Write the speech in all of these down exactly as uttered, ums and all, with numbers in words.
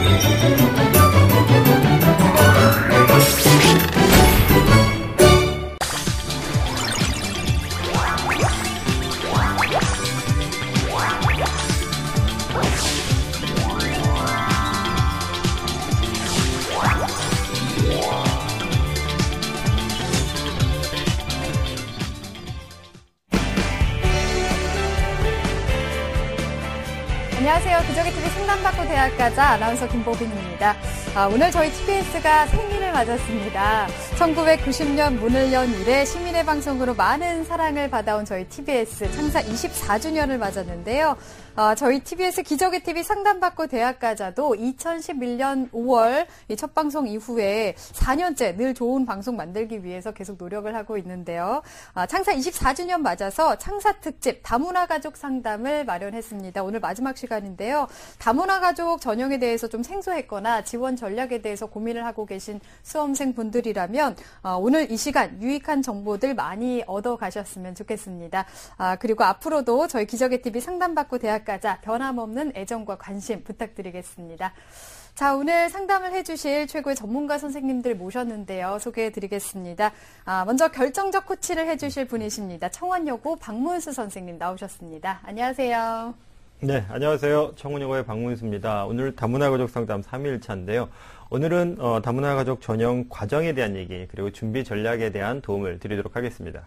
안녕하세요. 기적의티비 상담받고 대학가자 아나운서 김보빈입니다. 아, 오늘 저희 티비에스가 생일을 맞았습니다. 천구백구십 년 문을 연 이래 시민의 방송으로 많은 사랑을 받아온 저희 티비에스 창사 이십사 주년을 맞았는데요. 아, 저희 티비에스 기적의티비 상담받고 대학가자도 이천십일 년 오월 이 첫 방송 이후에 사 년째 늘 좋은 방송 만들기 위해서 계속 노력을 하고 있는데요. 아, 창사 이십사 주년 맞아서 창사 특집 다문화 가족 상담을 마련했습니다. 오늘 마지막 시간인데요. 다문화 가족 전형에 대해서 좀 생소했거나 지원 전략에 대해서 고민을 하고 계신 수험생 분들이라면 아, 오늘 이 시간 유익한 정보들 많이 얻어 가셨으면 좋겠습니다. 아, 그리고 앞으로도 저희 기적의티비 상담받고 대학 가자 변함없는 애정과 관심 부탁드리겠습니다. 자, 오늘 상담을 해주실 최고의 전문가 선생님들 모셨는데요. 소개해드리겠습니다. 아, 먼저 결정적 코치를 해주실 분이십니다. 청원여고 박문수 선생님 나오셨습니다. 안녕하세요. 네, 안녕하세요. 청원여고의 박문수입니다. 오늘 다문화 가족 상담 삼 일차인데요. 오늘은 어, 다문화 가족 전형 과정에 대한 얘기 그리고 준비 전략에 대한 도움을 드리도록 하겠습니다.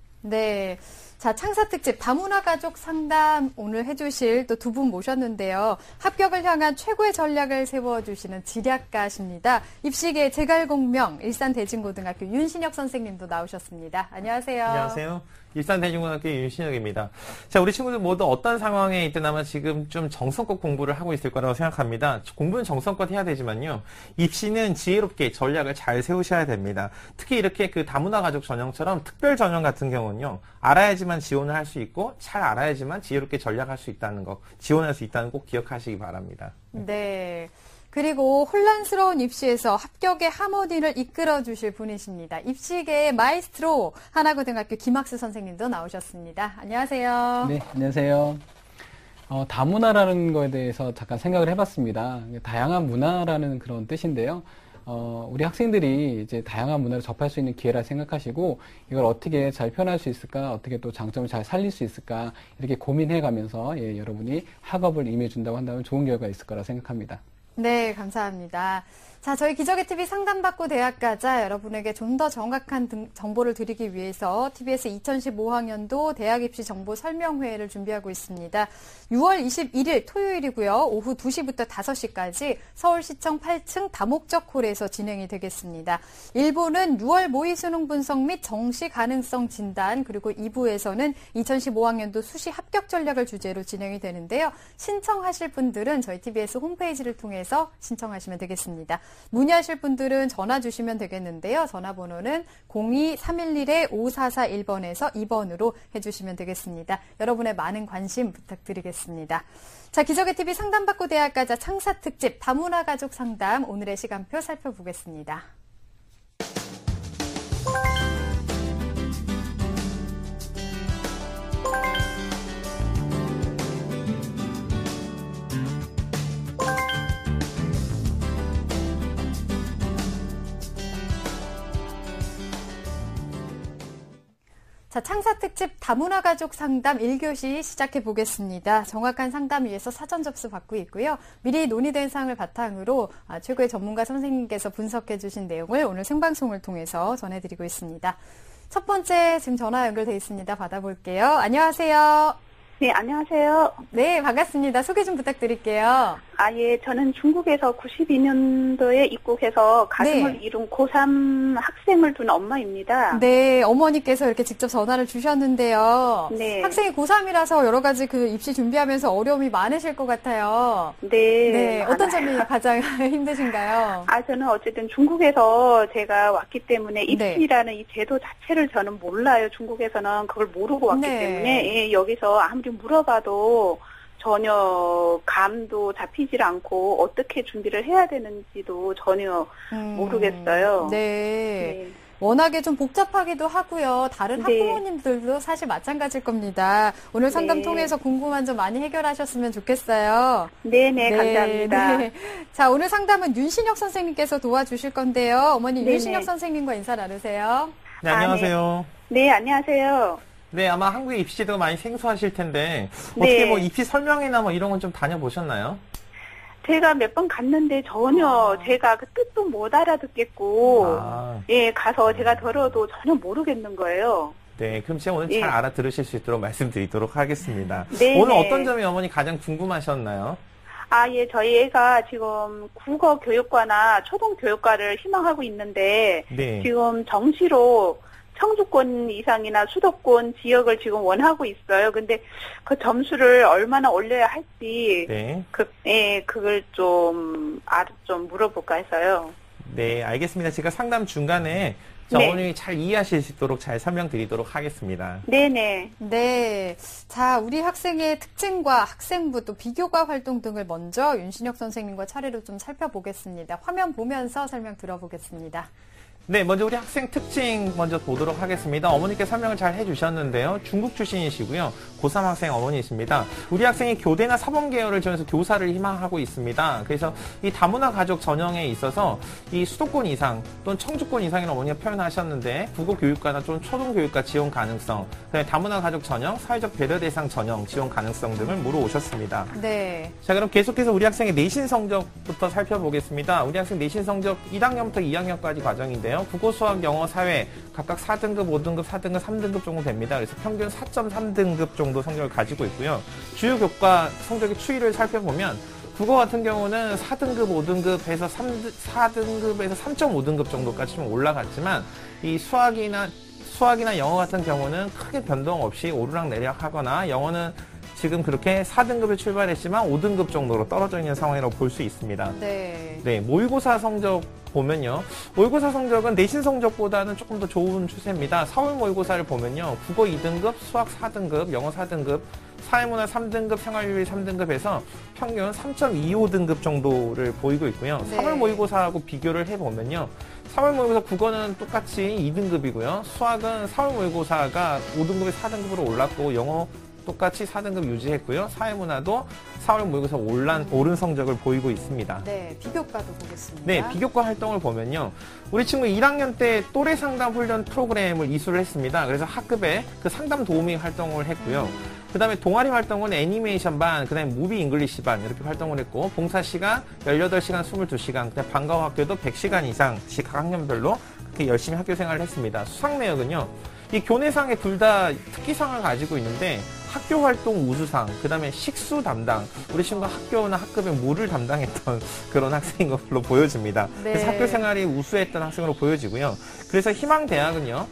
네. 자, 창사 특집 다문화 가족 상담 오늘 해주실 또 두 분 모셨는데요. 합격을 향한 최고의 전략을 세워주시는 지략가십니다. 입시계 제갈공명 일산대진고등학교 윤신혁 선생님도 나오셨습니다. 안녕하세요. 안녕하세요. 일산대진고등학교 윤신혁입니다. 자, 우리 친구들 모두 어떤 상황에 있든 지금 좀 정성껏 공부를 하고 있을 거라고 생각합니다. 공부는 정성껏 해야 되지만요. 입시는 지혜롭게 전략을 잘 세우셔야 됩니다. 특히 이렇게 그 다문화 가족 전형처럼 특별 전형 같은 경우는요. 알아야지만 지원을 할 수 있고 잘 알아야지만 지혜롭게 전략할 수 있다는 거, 지원할 수 있다는 거 꼭 기억하시기 바랍니다. 네. 그리고 혼란스러운 입시에서 합격의 하모니를 이끌어 주실 분이십니다. 입시계의 마이스트로 하나고등학교 김학수 선생님도 나오셨습니다. 안녕하세요. 네, 안녕하세요. 어, 다문화라는 거에 대해서 잠깐 생각을 해봤습니다. 다양한 문화라는 그런 뜻인데요. 어, 우리 학생들이 이제 다양한 문화를 접할 수 있는 기회라 생각하시고 이걸 어떻게 잘 표현할 수 있을까, 어떻게 또 장점을 잘 살릴 수 있을까 이렇게 고민해 가면서 예, 여러분이 학업을 임해준다고 한다면 좋은 결과가 있을 거라 생각합니다. 네, 감사합니다. 자, 저희 기적의티비 상담받고 대학가자 여러분에게 좀 더 정확한 등, 정보를 드리기 위해서 티비에스 이천십오 학년도 대학입시 정보 설명회를 준비하고 있습니다. 유월 이십일일 토요일이고요. 오후 두 시부터 다섯 시까지 서울시청 팔 층 다목적 홀에서 진행이 되겠습니다. 일 부는 유월 모의 수능 분석 및 정시 가능성 진단, 그리고 이 부에서는 이천십오 학년도 수시 합격 전략을 주제로 진행이 되는데요. 신청하실 분들은 저희 티비에스 홈페이지를 통해서 신청하시면 되겠습니다. 문의하실 분들은 전화 주시면 되겠는데요. 전화번호는 공이 삼일일 오사사일 번에서 이 번으로 해주시면 되겠습니다. 여러분의 많은 관심 부탁드리겠습니다. 자, 기적의티비 상담받고 대학가자 창사 특집 다문화 가족 상담 오늘의 시간표 살펴보겠습니다. 자, 창사 특집 다문화 가족 상담 일 교시 시작해 보겠습니다. 정확한 상담 위해서 사전 접수 받고 있고요. 미리 논의된 사항을 바탕으로 최고의 전문가 선생님께서 분석해 주신 내용을 오늘 생방송을 통해서 전해드리고 있습니다. 첫 번째 지금 전화 연결돼 있습니다. 받아볼게요. 안녕하세요. 네, 안녕하세요. 네, 반갑습니다. 소개 좀 부탁드릴게요. 아, 예, 저는 중국에서 구십이 년도에 입국해서 가정을 네. 이룬 고삼 학생을 둔 엄마입니다. 네, 어머니께서 이렇게 직접 전화를 주셨는데요. 네. 학생이 고삼이라서 여러 가지 그 입시 준비하면서 어려움이 많으실 것 같아요. 네. 네, 어떤 점이 가장 힘드신가요? 아, 저는 어쨌든 중국에서 제가 왔기 때문에 입시라는 네. 이 제도 자체를 저는 몰라요. 중국에서는 그걸 모르고 왔기 네. 때문에 예, 여기서 아무리 물어봐도 전혀 감도 잡히질 않고 어떻게 준비를 해야 되는지도 전혀 음, 모르겠어요. 네. 네. 워낙에 좀 복잡하기도 하고요. 다른 네. 학부모님들도 사실 마찬가지일 겁니다. 오늘 상담 네. 통해서 궁금한 점 많이 해결하셨으면 좋겠어요. 네네, 감사합니다. 네. 자, 오늘 상담은 윤신혁 선생님께서 도와주실 건데요. 어머니 네네. 윤신혁 선생님과 인사 나누세요. 네, 안녕하세요. 네, 안녕하세요. 네, 아마 한국의 입시도 많이 생소하실 텐데 네. 어떻게 뭐 입시 설명회나 뭐 이런 건 좀 다녀보셨나요? 제가 몇 번 갔는데 전혀 아. 제가 그 뜻도 못 알아듣겠고, 아, 예, 가서 제가 들어도 전혀 모르겠는 거예요. 네, 그럼 제가 오늘 예. 잘 알아들으실 수 있도록 말씀드리도록 하겠습니다. 네, 오늘 네. 어떤 점이 어머니 가장 궁금하셨나요? 아, 예, 저희 애가 지금 국어 교육과나 초등 교육과를 희망하고 있는데, 네. 지금 정시로 청주권 이상이나 수도권 지역을 지금 원하고 있어요. 근데 그 점수를 얼마나 올려야 할지, 네. 그, 예, 그걸 좀, 아, 좀 물어볼까 해서요. 네, 알겠습니다. 제가 상담 중간에 자, 네. 어머님이 잘 이해하실 수 있도록 잘 설명드리도록 하겠습니다. 네네. 네. 자, 우리 학생의 특징과 학생부 또 비교과 활동 등을 먼저 윤신혁 선생님과 차례로 좀 살펴보겠습니다. 화면 보면서 설명 들어보겠습니다. 네, 먼저 우리 학생 특징 먼저 보도록 하겠습니다. 어머니께 설명을 잘 해주셨는데요. 중국 출신이시고요. 고삼 학생 어머니이십니다. 우리 학생이 교대나 사범 계열을 지원해서 교사를 희망하고 있습니다. 그래서 이 다문화 가족 전형에 있어서 이 수도권 이상 또는 청주권 이상이라고 어머니가 표현하셨는데 국어교육과나 좀 초등교육과 지원 가능성, 그다음에 다문화 가족 전형, 사회적 배려 대상 전형 지원 가능성 등을 물어오셨습니다. 네. 자, 그럼 계속해서 우리 학생의 내신 성적부터 살펴보겠습니다. 우리 학생 내신 성적 일 학년부터 이 학년까지 과정인데요. 국어, 수학, 영어, 사회 각각 사 등급, 오 등급, 사 등급, 삼 등급 정도 됩니다. 그래서 평균 사 점 삼 등급 정도 성적을 가지고 있고요. 주요 교과 성적의 추이를 살펴보면 국어 같은 경우는 사 등급, 오 등급에서 사 등급에서 삼 점 오 등급 정도까지 좀 올라갔지만 이 수학이나 수학이나 영어 같은 경우는 크게 변동 없이 오르락 내리락 하거나 영어는 지금 그렇게 사 등급에 출발했지만 오 등급 정도로 떨어져 있는 상황이라고 볼 수 있습니다. 네. 네, 모의고사 성적 보면요. 모의고사 성적은 내신 성적보다는 조금 더 좋은 추세입니다. 사월 모의고사를 보면요. 국어 이 등급, 수학 사 등급, 영어 사 등급, 사회문화 삼 등급, 생활윤리 삼 등급에서 평균 삼 점 이오 등급 정도를 보이고 있고요. 네. 사월 모의고사하고 비교를 해보면요. 사월 모의고사 국어는 똑같이 이 등급이고요. 수학은 사월 모의고사가 오 등급에 사 등급으로 올랐고 영어 똑같이 사 등급 유지했고요. 사회문화도 사월 모의고사 올란, 오른 성적을 보이고 있습니다. 네, 비교과도 보겠습니다. 네, 비교과 활동을 보면요. 우리 친구 일 학년 때 또래 상담 훈련 프로그램을 이수를 했습니다. 그래서 학급에 그 상담 도우미 활동을 했고요. 그 다음에 동아리 활동은 애니메이션 반, 그 다음에 무비 잉글리시 반 이렇게 활동을 했고, 봉사 시간 열여덟 시간, 스물두 시간, 그 다음에 방과후 학교도 백 시간 이상씩 각 학년별로 그렇게 열심히 학교 생활을 했습니다. 수상 내역은요. 이 교내상에 둘 다 특기상을 가지고 있는데 학교 활동 우수상, 그 다음에 식수 담당, 우리 친구가 학교나 학급에 물을 담당했던 그런 학생인 걸로 보여집니다. 네. 그래서 학교 생활이 우수했던 학생으로 보여지고요. 그래서 희망대학은요.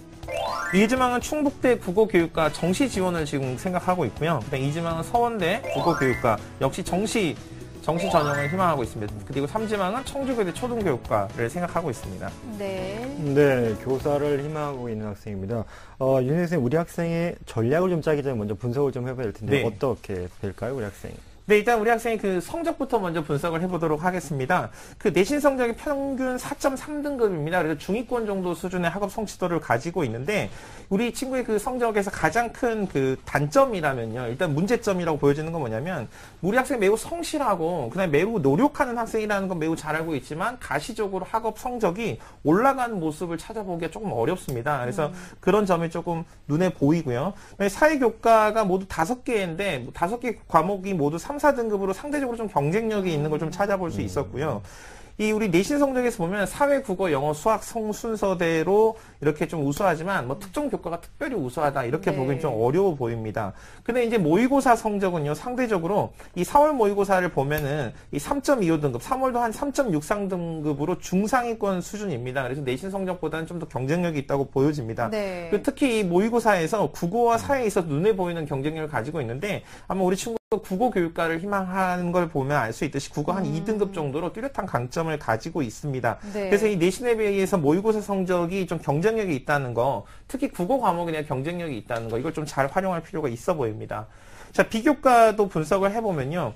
이지망은 충북대 국어교육과 정시 지원을 지금 생각하고 있고요. 그다음 이지망은 서원대 국어교육과 역시 정시 정시 전형을 희망하고 있습니다. 그리고 삼지망은 청주교대 초등교육과를 생각하고 있습니다. 네. 네, 교사를 희망하고 있는 학생입니다. 어, 윤 선생님, 우리 학생의 전략을 좀 짜기 전에 먼저 분석을 좀 해봐야 될 텐데 네. 어떻게 될까요, 우리 학생이? 네, 일단 우리 학생이 그 성적부터 먼저 분석을 해보도록 하겠습니다. 그 내신 성적이 평균 사 점 삼 등급입니다. 그래서 중위권 정도 수준의 학업 성취도를 가지고 있는데 우리 친구의 그 성적에서 가장 큰 그 단점이라면요. 일단 문제점이라고 보여지는 건 뭐냐면 우리 학생이 매우 성실하고 그다음에 매우 노력하는 학생이라는 건 매우 잘 알고 있지만 가시적으로 학업 성적이 올라가는 모습을 찾아보기가 조금 어렵습니다. 그래서 음. 그런 점이 조금 눈에 보이고요. 사회교과가 모두 다섯 개인데 다섯 개 과목이 모두 삼, 사 등급으로 상대적으로 좀 경쟁력이 있는 걸 좀 찾아볼 수 있었고요. 이 우리 내신 성적에서 보면 사회, 국어, 영어, 수학 성 순서대로 이렇게 좀 우수하지만 뭐 특정 교과가 특별히 우수하다 이렇게 네. 보기엔 좀 어려워 보입니다. 근데 이제 모의고사 성적은요 상대적으로 이 사월 모의고사를 보면은 이 삼 점 이오 등급, 삼월도 한 삼 점 육삼 등급으로 중상위권 수준입니다. 그래서 내신 성적보다는 좀 더 경쟁력이 있다고 보여집니다. 네. 그 특히 이 모의고사에서 국어와 사회에 있어서 눈에 보이는 경쟁력을 가지고 있는데 아마 우리 친구 국어 교육과를 희망하는 걸 보면 알 수 있듯이 국어 한 음. 이 등급 정도로 뚜렷한 강점을 가지고 있습니다. 네. 그래서 이 내신에 비해서 모의고사 성적이 좀 경쟁력이 있다는 거, 특히 국어 과목에 대한 경쟁력이 있다는 거, 이걸 좀 잘 활용할 필요가 있어 보입니다. 자, 비교과도 분석을 해보면요.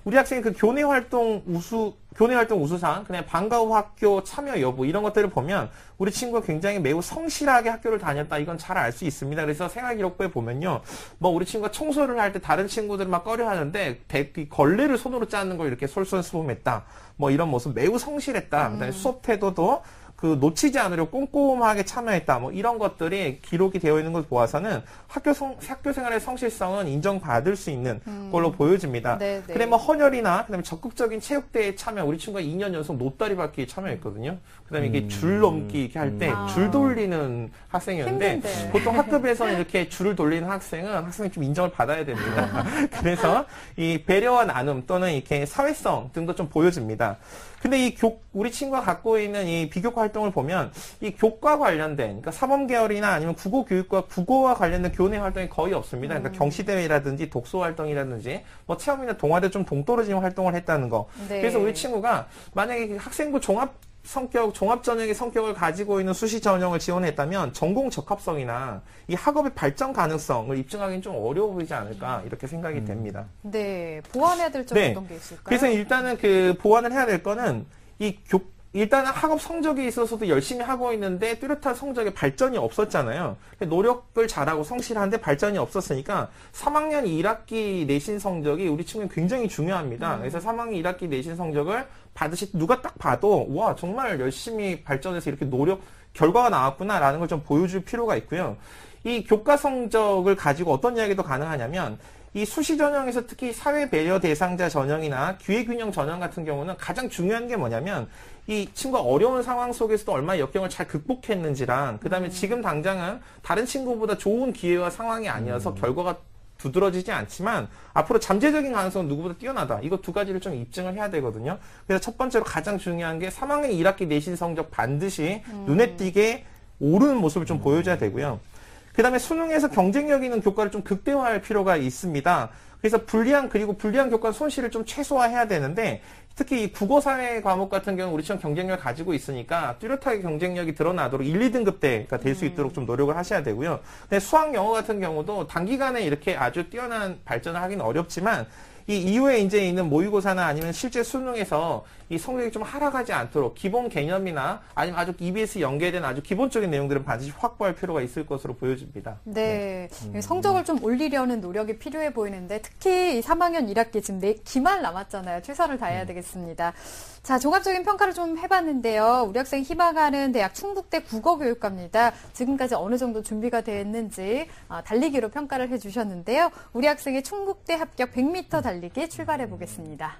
우리 학생이 그 교내 활동 우수, 교내 활동 우수상, 그냥 방과 후 학교 참여 여부 이런 것들을 보면 우리 친구가 굉장히 매우 성실하게 학교를 다녔다. 이건 잘 알 수 있습니다. 그래서 생활기록부에 보면요. 뭐 우리 친구가 청소를 할 때 다른 친구들은 막 꺼려 하는데 걸레를 손으로 짜는 걸 이렇게 솔선수범했다. 뭐 이런 모습 매우 성실했다. 음. 그다음에 수업 태도도 그 놓치지 않으려고 꼼꼼하게 참여했다. 뭐 이런 것들이 기록이 되어 있는 걸 보아서는 학교 성, 학교 생활의 성실성은 인정받을 수 있는 음. 걸로 보여집니다. 네네. 그다음에 뭐 헌혈이나 그다음에 적극적인 체육대회에 참여. 우리 친구가 이 년 연속 노다리 밟기에 참여했거든요. 그다음에 이게 음. 줄 넘기 이렇게 할 때 줄 아. 돌리는 학생이었는데 힘든데. 보통 학급에서는 이렇게 줄을 돌리는 학생은 학생이 좀 인정을 받아야 됩니다. 그래서 이 배려와 나눔 또는 이렇게 사회성 등도 좀 보여집니다. 근데 이 교, 우리 친구가 갖고 있는 이 비교과 활동을 보면 이 교과 관련된, 그러니까 사범 계열이나 아니면 국어 교육과 국어와 관련된 교내 활동이 거의 없습니다. 그러니까 음. 경시대회라든지 독서 활동이라든지 뭐 체험이나 동아대 좀 동떨어진 활동을 했다는 거. 네. 그래서 우리 친구가 만약에 학생부 종합 성격, 종합전형의 성격을 가지고 있는 수시 전형을 지원했다면 전공 적합성이나 이 학업의 발전 가능성을 입증하기는 좀 어려워 보이지 않을까 이렇게 생각이 음. 됩니다. 네, 보완해야 될 점 네. 어떤 게 있을까요? 그래서 일단은 그 보완을 해야 될 거는 이 교, 일단은 학업 성적에 있어서도 열심히 하고 있는데 뚜렷한 성적에 발전이 없었잖아요. 노력을 잘하고 성실한데 발전이 없었으니까 삼 학년 일 학기 내신 성적이 우리 친구는 굉장히 중요합니다. 음. 그래서 삼 학년 일 학기 내신 성적을 받으실 누가 딱 봐도 와 정말 열심히 발전해서 이렇게 노력 결과가 나왔구나라는 걸 좀 보여줄 필요가 있고요. 이 교과 성적을 가지고 어떤 이야기도 가능하냐면 이 수시 전형에서 특히 사회 배려 대상자 전형이나 기회균형 전형 같은 경우는 가장 중요한 게 뭐냐면 이 친구가 어려운 상황 속에서도 얼마나 역경을 잘 극복했는지랑 그 다음에 음. 지금 당장은 다른 친구보다 좋은 기회와 상황이 아니어서 음. 결과가 두드러지지 않지만 앞으로 잠재적인 가능성은 누구보다 뛰어나다. 이거 두 가지를 좀 입증을 해야 되거든요. 그래서 첫 번째로 가장 중요한 게 삼 학년 일 학기 내신 성적 반드시 음. 눈에 띄게 오르는 모습을 좀 음. 보여줘야 되고요. 그 다음에 수능에서 경쟁력 있는 교과를 좀 극대화할 필요가 있습니다. 그래서 불리한 그리고 불리한 교과 손실을 좀 최소화해야 되는데 특히 이 국어사회 과목 같은 경우는 우리 처럼 경쟁력을 가지고 있으니까 뚜렷하게 경쟁력이 드러나도록 일, 이 등급대가 될 수 있도록 좀 노력을 하셔야 되고요. 근데 수학, 영어 같은 경우도 단기간에 이렇게 아주 뛰어난 발전을 하기는 어렵지만 이 이후에 이제 있는 모의고사나 아니면 실제 수능에서 이 성적이 좀 하락하지 않도록 기본 개념이나 아니면 아주 이비에스 연계된 아주 기본적인 내용들은 반드시 확보할 필요가 있을 것으로 보여집니다. 네. 네. 성적을 좀 올리려는 노력이 필요해 보이는데 특히 이 삼 학년 일 학기 지금 네 기말 남았잖아요. 최선을 다해야 음. 되겠습니다. 자, 종합적인 평가를 좀 해봤는데요. 우리 학생이 희망하는 대학 충북대 국어교육과입니다. 지금까지 어느 정도 준비가 됐는지 아, 달리기로 평가를 해주셨는데요. 우리 학생의 충북대 합격 백 미터 달리기 출발해 보겠습니다.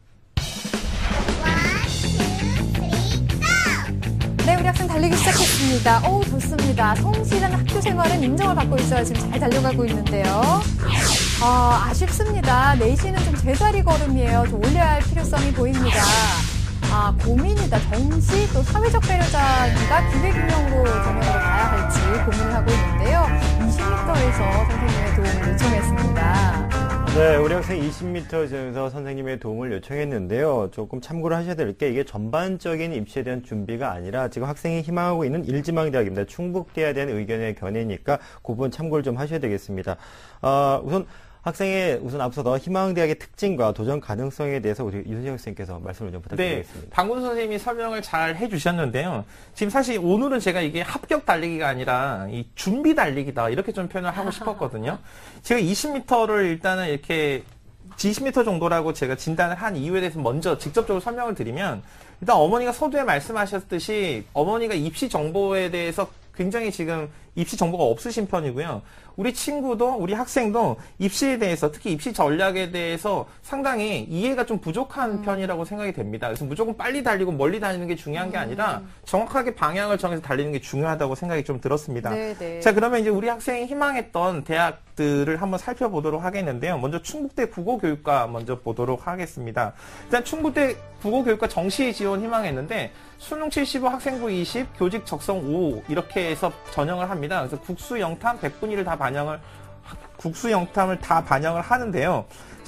네, 우리 학생 달리기 시작했습니다. 오, 좋습니다. 성실한 학교 생활은 인정을 받고 있어요. 지금 잘 달려가고 있는데요. 아, 아쉽습니다. 내신은 좀 제자리 걸음이에요. 좀 올려야 할 필요성이 보입니다. 아, 고민이다. 정시 또 사회적 배려자인가 기회균형으로 전형으로 가야 할지 고민을 하고 있는데요. 이십 미터에서 선생님의 도움을 요청했습니다. 네, 우리 학생 이십 미터에서 선생님의 도움을 요청했는데요. 조금 참고를 하셔야 될 게 이게 전반적인 입시에 대한 준비가 아니라 지금 학생이 희망하고 있는 일지망대학입니다. 충북대에 대한 의견의 견해니까 그 부분 참고를 좀 하셔야 되겠습니다. 어, 우선 학생의 우선 앞서서 희망대학의 특징과 도전 가능성에 대해서 우리 이순정 선생님께서 말씀을 좀 부탁드리겠습니다. 네, 박문수 선생님이 설명을 잘 해주셨는데요. 지금 사실 오늘은 제가 이게 합격 달리기가 아니라 이 준비 달리기다 이렇게 좀 표현을 하고 싶었거든요. 제가 이십 미터를 일단은 이렇게 이십 미터 정도라고 제가 진단을 한 이유에 대해서 먼저 직접적으로 설명을 드리면 일단 어머니가 서두에 말씀하셨듯이 어머니가 입시 정보에 대해서 굉장히 지금 입시 정보가 없으신 편이고요. 우리 친구도 우리 학생도 입시에 대해서 특히 입시 전략에 대해서 상당히 이해가 좀 부족한 음. 편이라고 생각이 됩니다. 그래서 무조건 빨리 달리고 멀리 다니는 게 중요한 게 아니라 정확하게 방향을 정해서 달리는 게 중요하다고 생각이 좀 들었습니다. 네네. 자, 그러면 이제 우리 학생이 희망했던 대학들을 한번 살펴보도록 하겠는데요. 먼저 충북대 국어교육과 먼저 보도록 하겠습니다. 일단 충북대 국어교육과 정시 지원 희망했는데 수능 칠십오, 학생부 이십, 교직 적성 오 이렇게 해서 전형을 합니다. 그래서 국수 영탐 백분위를 다 반영을 국수 영탐을 다 반영을 하는데요.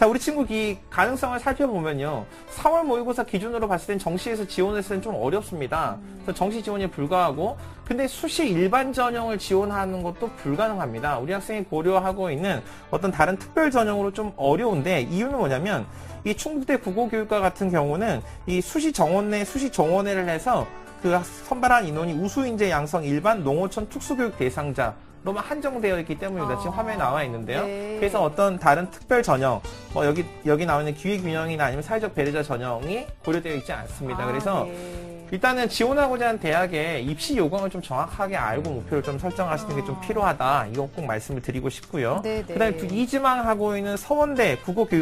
자, 우리 친구 이 가능성을 살펴보면요. 사월 모의고사 기준으로 봤을 땐 정시에서 지원했을 때는 좀 어렵습니다. 그래서 정시 지원에 불과하고, 근데 수시 일반 전형을 지원하는 것도 불가능합니다. 우리 학생이 고려하고 있는 어떤 다른 특별 전형으로 좀 어려운데, 이유는 뭐냐면 이 충북대 국어교육과 같은 경우는 이 수시 정원내, 수시 정원회를 해서 그 선발한 인원이 우수인재 양성 일반 농어촌 특수교육 대상자 로만 한정되어 있기 때문입니다. 지금 아, 화면에 나와 있는데요. 네. 그래서 어떤 다른 특별 전형, 뭐 여기 여기 나와 있는 기회균형이나 아니면 사회적 배려자 전형이 고려되어 있지 않습니다. 아, 그래서 네. 일단은 지원하고자 하는 대학의 입시 요강을 좀 정확하게 알고 목표를 좀 설정하시는 게 좀 필요하다. 이거 꼭 말씀을 드리고 싶고요. 네, 네. 그다음에 이지망하고 있는 서원대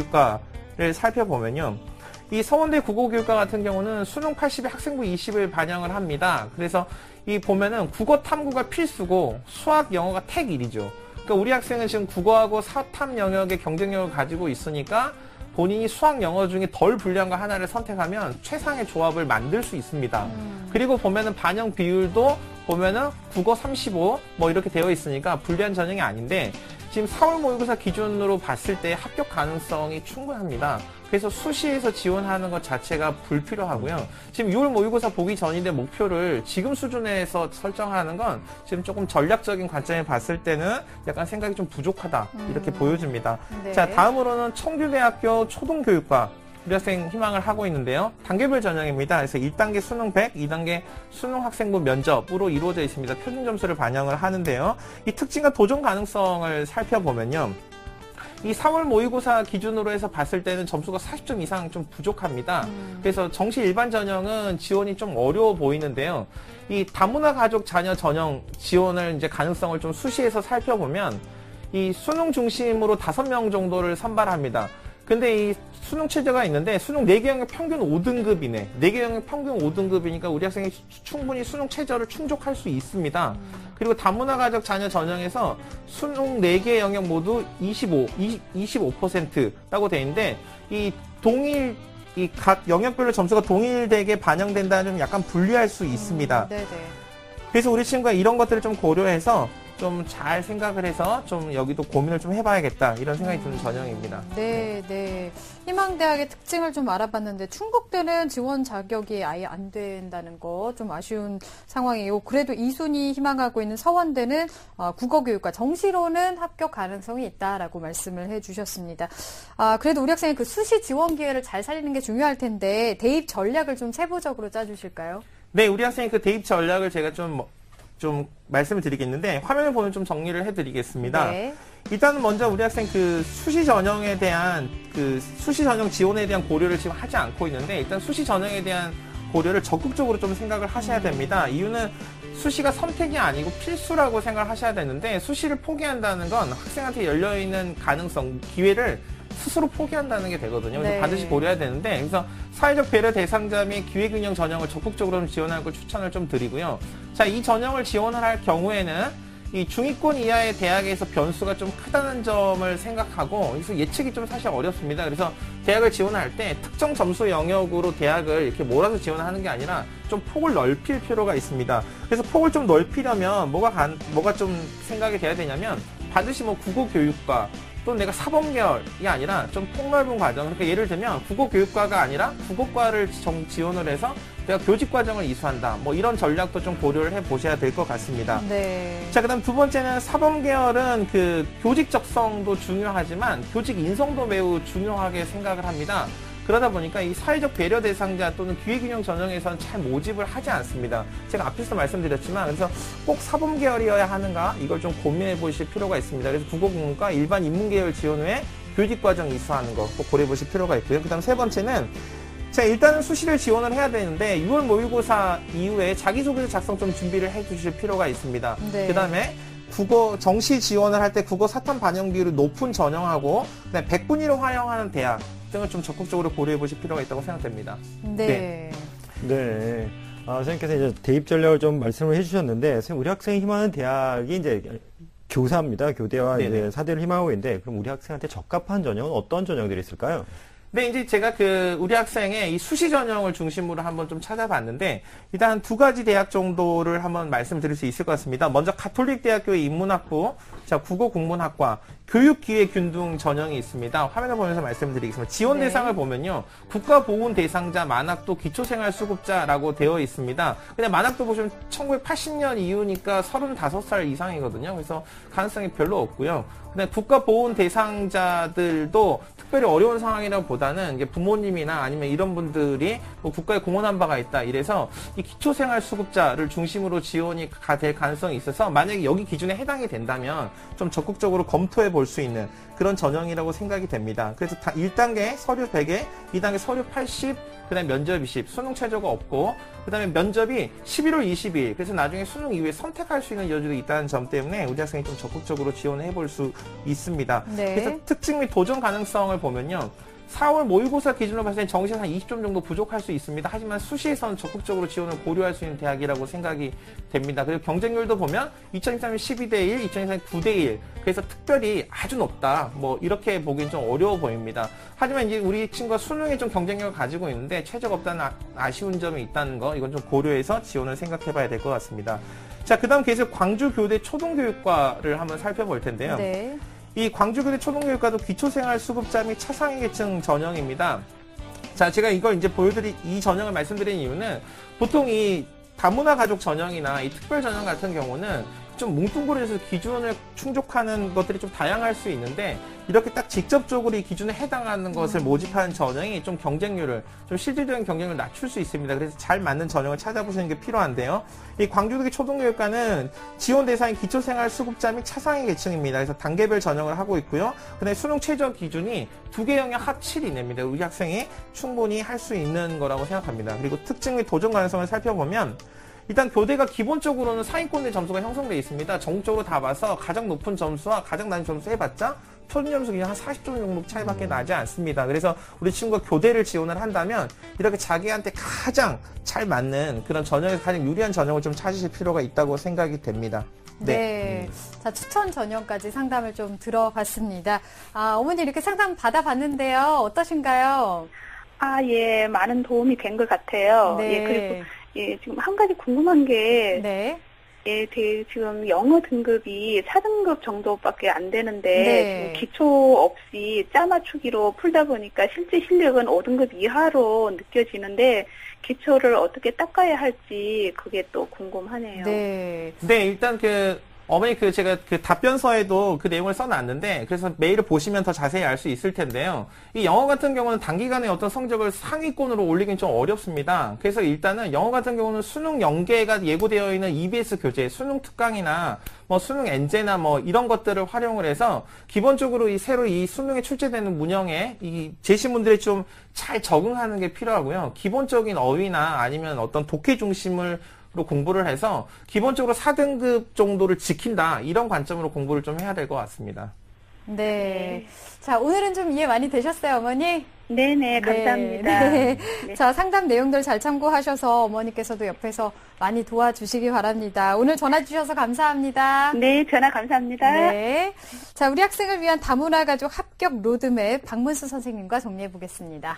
국어교육과를 살펴보면요. 이 서원대 국어교육과 같은 경우는 수능 팔십에 학생부 이십을 반영을 합니다. 그래서 이 보면은 국어 탐구가 필수고 수학, 영어가 택 일이죠. 그러니까 우리 학생은 지금 국어하고 사탐 영역의 경쟁력을 가지고 있으니까 본인이 수학, 영어 중에 덜 불리한 거 하나를 선택하면 최상의 조합을 만들 수 있습니다. 음. 그리고 보면은 반영 비율도 보면은 국어 삼십오 뭐 이렇게 되어 있으니까 불리한 전형이 아닌데 지금 사월 모의고사 기준으로 봤을 때 합격 가능성이 충분합니다. 그래서 수시에서 지원하는 것 자체가 불필요하고요. 지금 유월 모의고사 보기 전인데 목표를 지금 수준에서 설정하는 건 지금 조금 전략적인 관점에 봤을 때는 약간 생각이 좀 부족하다 이렇게 음. 보여집니다. 네. 자, 다음으로는 청주대학교 초등교육과 우리 학생 희망을 하고 있는데요. 단계별 전형입니다. 그래서 일 단계 수능 백, 이 단계 수능 학생부 면접으로 이루어져 있습니다. 표준 점수를 반영을 하는데요. 이 특징과 도전 가능성을 살펴보면요. 이 사월 모의고사 기준으로 해서 봤을 때는 점수가 사십 점 이상 좀 부족합니다. 음. 그래서 정시 일반 전형은 지원이 좀 어려워 보이는데요. 이 다문화 가족 자녀 전형 지원을 이제 가능성을 좀 수시에서 살펴보면 이 수능 중심으로 다섯 명 정도를 선발합니다. 근데 이 수능 체제가 있는데 수능 네 개 영역 평균 오 등급이네. 네 개 영역 평균 오 등급이니까 우리 학생이 충분히 수능 최저를 충족할 수 있습니다. 음. 그리고 다문화 가족 자녀 전형에서 수능 네 개 영역 모두 이십오, 이십, 이십오 퍼센트라고 돼 있는데 이 동일 이 각 영역별로 점수가 동일되게 반영된다는 좀 약간 불리할 수 있습니다. 음, 네네. 그래서 우리 친구가 이런 것들을 좀 고려해서 좀 잘 생각을 해서 좀 여기도 고민을 좀 해봐야겠다 이런 생각이 드는 전형입니다. 네, 네. 희망대학의 특징을 좀 알아봤는데 충북대는 지원 자격이 아예 안 된다는 거 좀 아쉬운 상황이에요. 그래도 이 순위 희망하고 있는 서원대는 어, 국어교육과 정시로는 합격 가능성이 있다라고 말씀을 해주셨습니다. 아, 그래도 우리 학생이 그 수시 지원 기회를 잘 살리는 게 중요할 텐데 대입 전략을 좀 세부적으로 짜주실까요? 네, 우리 학생이 그 대입 전략을 제가 좀 좀 말씀을 드리겠는데 화면을 보면 좀 정리를 해드리겠습니다. 네. 일단은 먼저 우리 학생 그 수시 전형에 대한 그 수시 전형 지원에 대한 고려를 지금 하지 않고 있는데 일단 수시 전형에 대한 고려를 적극적으로 좀 생각을 하셔야 됩니다. 이유는 수시가 선택이 아니고 필수라고 생각을 하셔야 되는데 수시를 포기한다는 건 학생한테 열려있는 가능성, 기회를 스스로 포기한다는 게 되거든요. 그래서 네. 반드시 고려해야 되는데 그래서 사회적 배려 대상자 및 기회균형 전형을 적극적으로 좀 지원하는 걸 추천을 좀 드리고요. 자, 이 전형을 지원을 할 경우에는 이 중위권 이하의 대학에서 변수가 좀 크다는 점을 생각하고 그래서 예측이 좀 사실 어렵습니다. 그래서 대학을 지원할 때 특정 점수 영역으로 대학을 이렇게 몰아서 지원하는 게 아니라 좀 폭을 넓힐 필요가 있습니다. 그래서 폭을 좀 넓히려면 뭐가 간, 뭐가 좀 생각이 돼야 되냐면 반드시 뭐 국어교육과 또 내가 사범계열이 아니라 좀 폭넓은 과정. 그러니까 예를 들면 국어교육과가 아니라 국어과를 정, 지원을 해서 내가 교직과정을 이수한다. 뭐 이런 전략도 좀 고려를 해보셔야 될 것 같습니다. 네. 자, 그 다음 두 번째는 사범계열은 그 교직 적성도 중요하지만 교직 인성도 매우 중요하게 생각을 합니다. 그러다 보니까 이 사회적 배려 대상자 또는 기회균형 전형에서는 잘 모집을 하지 않습니다. 제가 앞에서 말씀드렸지만 그래서 꼭 사범계열이어야 하는가 이걸 좀 고민해 보실 필요가 있습니다. 그래서 국어국문과 일반 인문계열 지원 후에 교직과정 이수하는 거 꼭 고려해 보실 필요가 있고요. 그 다음 세 번째는 자, 일단은 수시를 지원을 해야 되는데 유월 모의고사 이후에 자기소개서 작성 좀 준비를 해 주실 필요가 있습니다. 네. 그 다음에 국어 정시 지원을 할 때 국어 사탐 반영 비율이 높은 전형하고 그다음에 백분위로 활용하는 대학 등을 좀 적극적으로 고려해 보실 필요가 있다고 생각됩니다. 네. 네. 네. 아, 선생님께서 이제 대입 전략을 좀 말씀을 해주셨는데, 선생님, 우리 학생이 희망하는 대학이 이제 교사입니다. 교대와 네네. 이제 사대를 희망하고 있는데, 그럼 우리 학생한테 적합한 전형은 어떤 전형들이 있을까요? 근데 이제 제가 그 우리 학생의 이 수시 전형을 중심으로 한번 좀 찾아봤는데 일단 두 가지 대학 정도를 한번 말씀드릴 수 있을 것 같습니다. 먼저 가톨릭대학교의 인문학부, 자 국어국문학과, 교육기회균등 전형이 있습니다. 화면을 보면서 말씀드리겠습니다. 지원 네. 대상을 보면요, 국가보훈 대상자, 만학도, 기초생활수급자라고 되어 있습니다. 근데 만학도 보시면 천구백팔십 년 이후니까 서른다섯 살 이상이거든요. 그래서 가능성이 별로 없고요. 근데 국가보훈 대상자들도 특별히 어려운 상황이라고 보다는 이게 부모님이나 아니면 이런 분들이 뭐 국가에 공헌한 바가 있다. 이래서 이 기초생활수급자를 중심으로 지원이 될 가능성이 있어서 만약에 여기 기준에 해당이 된다면 좀 적극적으로 검토해 볼 수 있는 그런 전형이라고 생각이 됩니다. 그래서 일 단계 서류 백 개, 이 단계 서류 팔십, 그 다음에 면접 이십, 수능 최저가 없고, 그 다음에 면접이 십일월 이십일, 그래서 나중에 수능 이후에 선택할 수 있는 여지도 있다는 점 때문에 우리 학생이 좀 적극적으로 지원을 해볼 수 있습니다. 네. 그래서 특징 및 도전 가능성을 보면요, 사월 모의고사 기준으로 봤을 때 정시에서 한 이십 점 정도 부족할 수 있습니다. 하지만 수시에서는 적극적으로 지원을 고려할 수 있는 대학이라고 생각이 됩니다. 그리고 경쟁률도 보면 이천이십삼 년 십이 대 일, 이천이십사 년 구 대 일, 그래서 특별히 아주 높다, 뭐 이렇게 보기엔 좀 어려워 보입니다. 하지만 이제 우리 친구가 수능에 좀 경쟁력을 가지고 있는데 최저가 없다는 아, 아쉬운 점이 있다는 거, 이건 좀 고려해서 지원을 생각해 봐야 될 것 같습니다. 자, 그 다음 계속 광주교대 초등교육과를 한번 살펴볼 텐데요. 네. 이 광주교대 초등교육과도 기초생활수급자 및 차상위계층 전형입니다. 자, 제가 이걸 이제 보여드리, 이 전형을 말씀드린 이유는 보통 이 다문화 가족 전형이나 이 특별 전형 같은 경우는 좀 뭉뚱그려서 기준을 충족하는 것들이 좀 다양할 수 있는데 이렇게 딱 직접적으로 이 기준에 해당하는 것을 모집하는 전형이 좀 경쟁률을, 좀 실질적인 경쟁률을 낮출 수 있습니다. 그래서 잘 맞는 전형을 찾아보시는 게 필요한데요. 이 광주교대 초등교육과는 지원 대상이 기초생활수급자 및 차상위 계층입니다. 그래서 단계별 전형을 하고 있고요. 그다음에 수능 최저 기준이 두 개 영역 합 칠 이내입니다. 우리 학생이 충분히 할 수 있는 거라고 생각합니다. 그리고 특징 및 도전 가능성을 살펴보면 일단 교대가 기본적으로는 상위권의 점수가 형성되어 있습니다. 전국적으로 다 봐서 가장 높은 점수와 가장 낮은 점수 해봤자 표준 점수 그냥 한 사십 점 정도 차이밖에 나지 않습니다. 그래서 우리 친구가 교대를 지원을 한다면 이렇게 자기한테 가장 잘 맞는 그런 전형에서 가장 유리한 전형을 좀 찾으실 필요가 있다고 생각이 됩니다. 네. 네. 자, 추천 전형까지 상담을 좀 들어봤습니다. 아, 어머니 이렇게 상담 받아봤는데요. 어떠신가요? 아, 예. 많은 도움이 된 것 같아요. 네. 예, 그리고 예, 지금 한 가지 궁금한 게, 네. 예, 대, 지금 영어 등급이 사 등급 정도밖에 안 되는데, 네. 지금 기초 없이 짜 맞추기로 풀다 보니까 실제 실력은 오 등급 이하로 느껴지는데, 기초를 어떻게 닦아야 할지 그게 또 궁금하네요. 네. 네, 일단 그, 어머니 그 제가 그 답변서에도 그 내용을 써놨는데 그래서 메일을 보시면 더 자세히 알 수 있을 텐데요. 이 영어 같은 경우는 단기간에 어떤 성적을 상위권으로 올리긴 좀 어렵습니다. 그래서 일단은 영어 같은 경우는 수능 연계가 예고되어 있는 이비에스 교재, 수능 특강이나 뭐 수능 엔제나 뭐 이런 것들을 활용을 해서 기본적으로 이 새로 이 수능에 출제되는 문형에 이 제시문들이 좀 잘 적응하는 게 필요하고요. 기본적인 어휘나 아니면 어떤 독해 중심을 로 공부를 해서 기본적으로 사 등급 정도를 지킨다, 이런 관점으로 공부를 좀 해야 될 것 같습니다. 네. 네. 자, 오늘은 좀 이해 많이 되셨어요, 어머니? 네네, 감사합니다. 네. 네. 자, 상담 내용들 잘 참고하셔서 어머니께서도 옆에서 많이 도와주시기 바랍니다. 오늘 전화 주셔서 감사합니다. 네, 전화 감사합니다. 네. 자, 우리 학생을 위한 다문화 가족 합격 로드맵 박문수 선생님과 정리해 보겠습니다.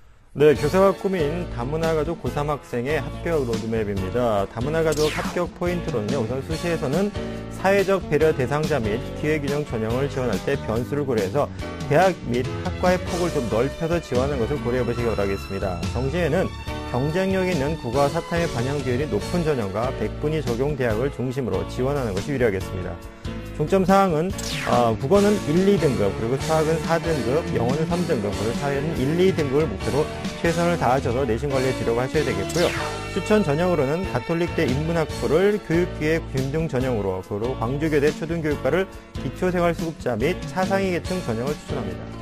네, 교사가 꾸민 다문화 가족 고삼 학생의 합격 로드맵입니다. 다문화 가족 합격 포인트로는요, 우선 수시에서는 사회적 배려 대상자 및 기회균형 전형을 지원할 때 변수를 고려해서 대학 및 학과의 폭을 좀 넓혀서 지원하는 것을 고려해 보시기 바라겠습니다. 정시에는 경쟁력 있는 국어와 사탐의 반영 비율이 높은 전형과 백분위 적용 대학을 중심으로 지원하는 것이 유리하겠습니다. 중점 사항은 어, 국어는 일, 이 등급, 그리고 수학은 사 등급, 영어는 삼 등급, 그리고 사회는 일, 이 등급을 목표로 최선을 다하셔서 내신 관리에 주력을 하셔야 되겠고요. 추천 전형으로는 가톨릭대 인문학부를 교육기회 균등 전형으로, 그리고 광주교대 초등교육과를 기초생활수급자 및 차상위 계층 전형을 추천합니다.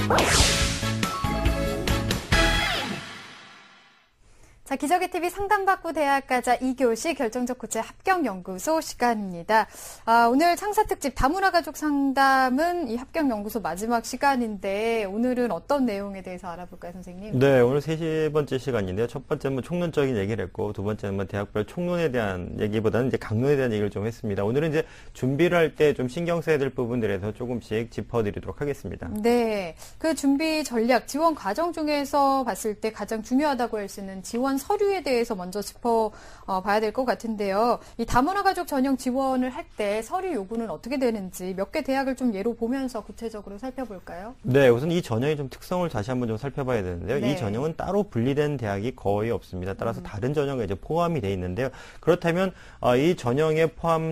자, 기저귀 티비 상담받고 대학 가자 이 교시 결정적 고체 합격연구소 시간입니다. 아, 오늘 창사특집 다문화 가족 상담은 이 합격연구소 마지막 시간인데 오늘은 어떤 내용에 대해서 알아볼까요, 선생님? 네, 오늘 세 번째 시간인데요. 첫 번째는 뭐 총론적인 얘기를 했고, 두 번째는 뭐 대학별 총론에 대한 얘기보다는 이제 강론에 대한 얘기를 좀 했습니다. 오늘은 이제 준비를 할 때 좀 신경 써야 될 부분들에서 조금씩 짚어드리도록 하겠습니다. 네, 그 준비 전략, 지원 과정 중에서 봤을 때 가장 중요하다고 할 수 있는 지원 서류에 대해서 먼저 짚어 어, 봐야 될 것 같은데요. 이 다문화 가족 전형 지원을 할 때 서류 요구는 어떻게 되는지 몇 개 대학을 좀 예로 보면서 구체적으로 살펴볼까요? 네, 우선 이 전형의 좀 특성을 다시 한번 좀 살펴봐야 되는데요. 네. 이 전형은 따로 분리된 대학이 거의 없습니다. 따라서 음. 다른 전형에 이제 포함이 돼 있는데요. 그렇다면 어, 이 전형에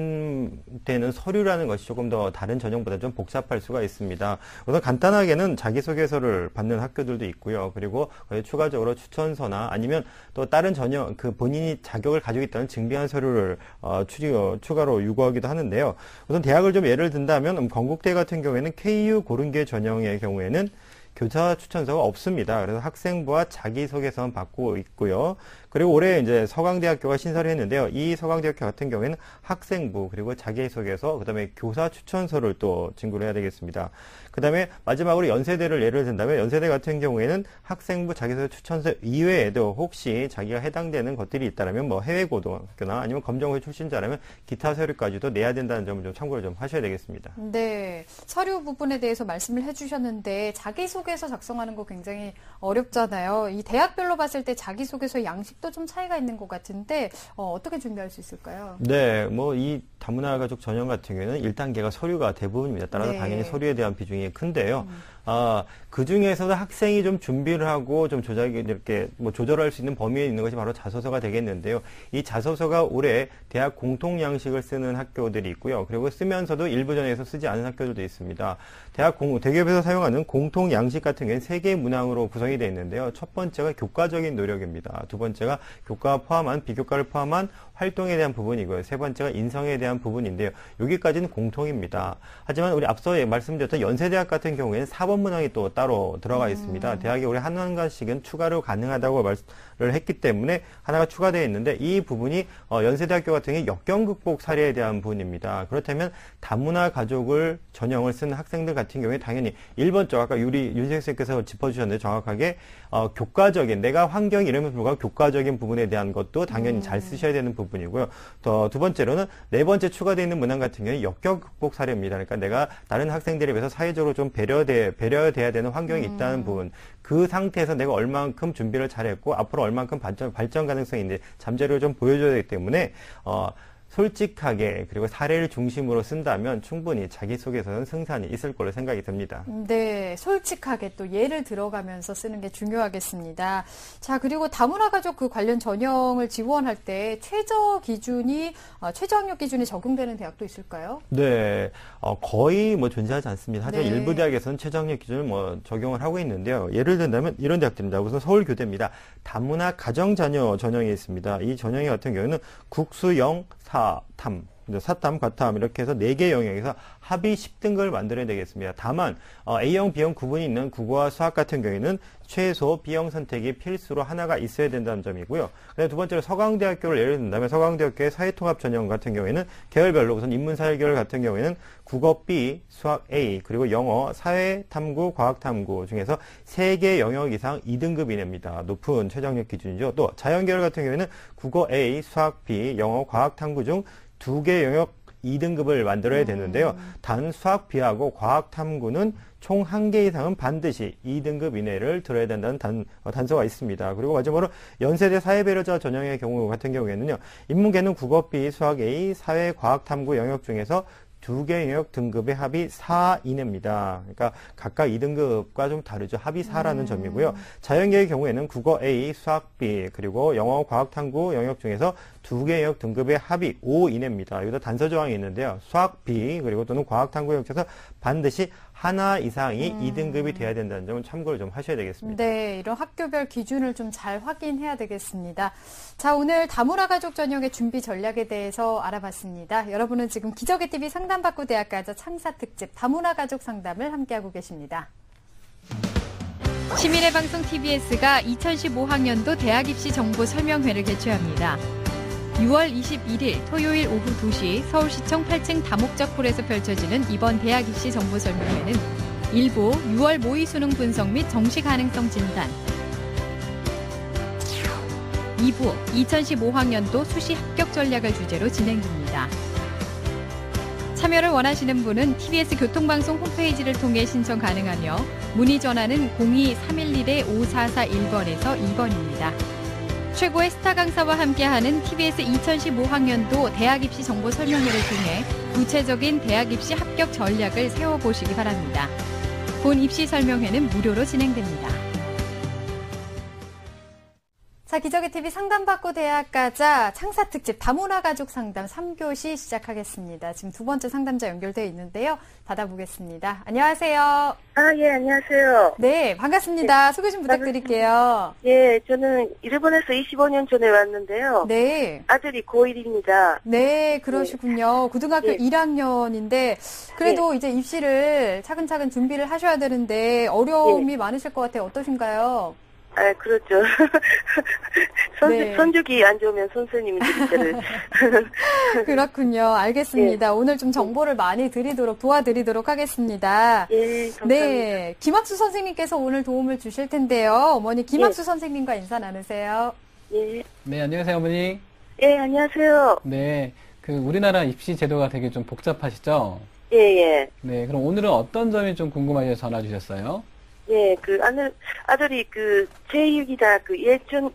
포함되는 서류라는 것이 조금 더 다른 전형보다 좀 복잡할 수가 있습니다. 우선 간단하게는 자기소개서를 받는 학교들도 있고요. 그리고 추가적으로 추천서나 아니면 또 다른 전형, 그 본인이 자격을 가지고 있다는 증빙한 서류를 어, 추, 어, 추가로 요구하기도 하는데요. 우선 대학을 좀 예를 든다면 음, 건국대 같은 경우에는 케이유 고른계 전형의 경우에는 교사 추천서가 없습니다. 그래서 학생부와 자기소개서만 받고 있고요. 그리고 올해 이제 서강대학교가 신설을 했는데요. 이 서강대학교 같은 경우에는 학생부, 그리고 자기소개서, 그 다음에 교사 추천서를 또 진구를 해야 되겠습니다. 그 다음에 마지막으로 연세대를 예를 든다면 연세대 같은 경우에는 학생부, 자기소개 추천서 이외에도 혹시 자기가 해당되는 것들이 있다면 뭐 해외고등학교나 아니면 검정고시 출신자라면 기타 서류까지도 내야 된다는 점을 좀 참고를 좀 하셔야 되겠습니다. 네, 서류 부분에 대해서 말씀을 해주셨는데 자기소개서 작성하는 거 굉장히 어렵잖아요. 이 대학별로 봤을 때 자기소개서 양식도 좀 차이가 있는 것 같은데 어, 어떻게 준비할 수 있을까요? 네, 뭐 이 다문화 가족 전형 같은 경우에는 일 단계가 서류가 대부분입니다. 따라서 네. 당연히 서류에 대한 비중이 큰데요. 음. 아, 그 중에서도 학생이 좀 준비를 하고 좀 조작이 이렇게 뭐 조절할 수 있는 범위에 있는 것이 바로 자소서가 되겠는데요. 이 자소서가 올해 대학 공통 양식을 쓰는 학교들이 있고요. 그리고 쓰면서도 일부 전형에서 쓰지 않은 학교들도 있습니다. 대학 공, 대기업에서 사용하는 공통 양식 같은 경우는 세 개의 문항으로 구성이 되어 있는데요. 첫 번째가 교과적인 노력입니다. 두 번째가 교과가 포함한 비교과를 포함한 활동에 대한 부분이고요. 세 번째가 인성에 대한 부분인데요. 여기까지는 공통입니다. 하지만 우리 앞서 말씀드렸던 연세대학 같은 경우에는 사 번 문항이 또 따로 들어가 있습니다. 음. 대학이 올해 한 원가씩은 추가로 가능하다고 말을 했기 때문에 하나가 추가되어 있는데 이 부분이 어, 연세대학교 같은 경우에 역경 극복 사례에 대한 부분입니다. 그렇다면 다문화 가족을 전형을 쓰는 학생들 같은 경우에 당연히 일 번쪽 아까 유리 윤생 선생님께서 짚어주셨는데 정확하게 어, 교과적인 내가 환경이 이름에 불구하고 교과적인 부분에 대한 것도 당연히 음. 잘 쓰셔야 되는 부분이고요. 또 두 번째로는 네 번째 추가되어 있는 문항 같은 경우에 역경 극복 사례입니다. 그러니까 내가 다른 학생들에 비해서 사회적으로 좀 배려돼 배려돼야 되는 환경이 음. 있다는 부분. 그 상태에서 내가 얼만큼 준비를 잘했고 앞으로 얼만큼 발전 발전 가능성이 있는지 잠재력을 좀 보여줘야 되기 때문에 어. 솔직하게 그리고 사례를 중심으로 쓴다면 충분히 자기소개서는 승산이 있을 걸로 생각이 듭니다. 네, 솔직하게 또 예를 들어가면서 쓰는 게 중요하겠습니다. 자, 그리고 다문화 가족 그 관련 전형을 지원할 때 최저 기준이 어, 최저 학력 기준이 적용되는 대학도 있을까요? 네, 어, 거의 뭐 존재하지 않습니다. 하지만 네. 일부 대학에서는 최저 학력 기준을 뭐 적용을 하고 있는데요. 예를 들자면 이런 대학들입니다. 우선 서울교대입니다. 다문화 가정자녀 전형이 있습니다. 이 전형이 같은 경우는 국수영 사탐, 사탐, 과탐 이렇게 해서 네 개 영역에서 합의 십 등급을 만들어야 되겠습니다. 다만 어, A형, B형 구분이 있는 국어와 수학 같은 경우에는 최소 B형 선택이 필수로 하나가 있어야 된다는 점이고요. 그다음에 두 번째로 서강대학교를 예를 든다면 서강대학교의 사회통합 전형 같은 경우에는 계열별로 우선 인문사회 계열 같은 경우에는 국어 B, 수학 A, 그리고 영어, 사회탐구, 과학탐구 중에서 세 개 영역 이상 이 등급 이내입니다. 높은 최저학력 기준이죠. 또 자연계열 같은 경우에는 국어 A, 수학 B, 영어, 과학탐구 중 두 개 영역 이 등급을 만들어야 되는데요. 음. 단 수학 B하고 과학탐구는 총 한 개 이상은 반드시 이 등급 이내를 들어야 된다는 단, 어, 단서가 있습니다. 그리고 마지막으로 연세대 사회배려자 전형의 경우 같은 경우에는요. 인문계는 국어 B, 수학 A, 사회, 과학탐구 영역 중에서 두 개 영역 등급의 합이 사 이내입니다. 그러니까 각각 이 등급과 좀 다르죠. 합이 사라는 음. 점이고요. 자연계의 경우에는 국어 A, 수학 B, 그리고 영어, 과학탐구 영역 중에서 두 개 영역 등급의 합이 오 이내입니다. 여기다 단서 조항이 있는데요. 수학 B, 그리고 또는 과학탐구 영역 중에서 반드시 하나 이상이 음. 이 등급이 돼야 된다는 점은 참고를 좀 하셔야 되겠습니다. 네, 이런 학교별 기준을 좀 잘 확인해야 되겠습니다. 자, 오늘 다문화 가족 전형의 준비 전략에 대해서 알아봤습니다. 여러분은 지금 기적의 티비 상담받고 대학 가자 창사 특집 다문화 가족 상담을 함께하고 계십니다. 시민의 방송 티비에스가 이천십오 학년도 대학 입시 정보 설명회를 개최합니다. 유월 이십일일 토요일 오후 두 시 서울시청 팔 층 다목적홀에서 펼쳐지는 이번 대학 입시 정보 설명회는 일 부 유월 모의 수능 분석 및 정시 가능성 진단, 이 부 이천십오 학년도 수시 합격 전략을 주제로 진행됩니다. 참여를 원하시는 분은 티비에스 교통방송 홈페이지를 통해 신청 가능하며 문의 전화는 공이 삼일일 오사사일 번에서 이 번입니다. 최고의 스타 강사와 함께하는 티비에스 이천십오 학년도 대학 입시 정보 설명회를 통해 구체적인 대학 입시 합격 전략을 세워보시기 바랍니다. 본 입시 설명회는 무료로 진행됩니다. 자, 기적의 티비 상담받고 대학 가자 창사 특집 다문화 가족 상담 삼 교시 시작하겠습니다. 지금 두 번째 상담자 연결되어 있는데요. 받아보겠습니다. 안녕하세요. 아, 예, 안녕하세요. 네, 반갑습니다. 소개 좀 부탁드릴게요. 예, 저는 일본에서 이십오 년 전에 왔는데요. 네. 아들이 고일입니다. 네, 그러시군요. 고등학교 예. 일 학년인데 그래도 예. 이제 입시를 차근차근 준비를 하셔야 되는데 어려움이 예. 많으실 것 같아요. 어떠신가요? 아, 그렇죠. 선, 네. 선죽이 안 좋으면 선생님들이 저를. 그렇군요. 알겠습니다. 예. 오늘 좀 정보를 많이 드리도록, 도와드리도록 하겠습니다. 예, 감사합니다. 네. 김학수 선생님께서 오늘 도움을 주실 텐데요. 어머니 김학수 예. 선생님과 인사 나누세요. 예. 네, 안녕하세요, 어머니. 예, 안녕하세요. 네, 그 우리나라 입시 제도가 되게 좀 복잡하시죠? 예, 예. 네, 그럼 오늘은 어떤 점이 좀 궁금하셔서 전화 주셨어요? 예, 그 아들, 아들이 그 제육이나 그 예전,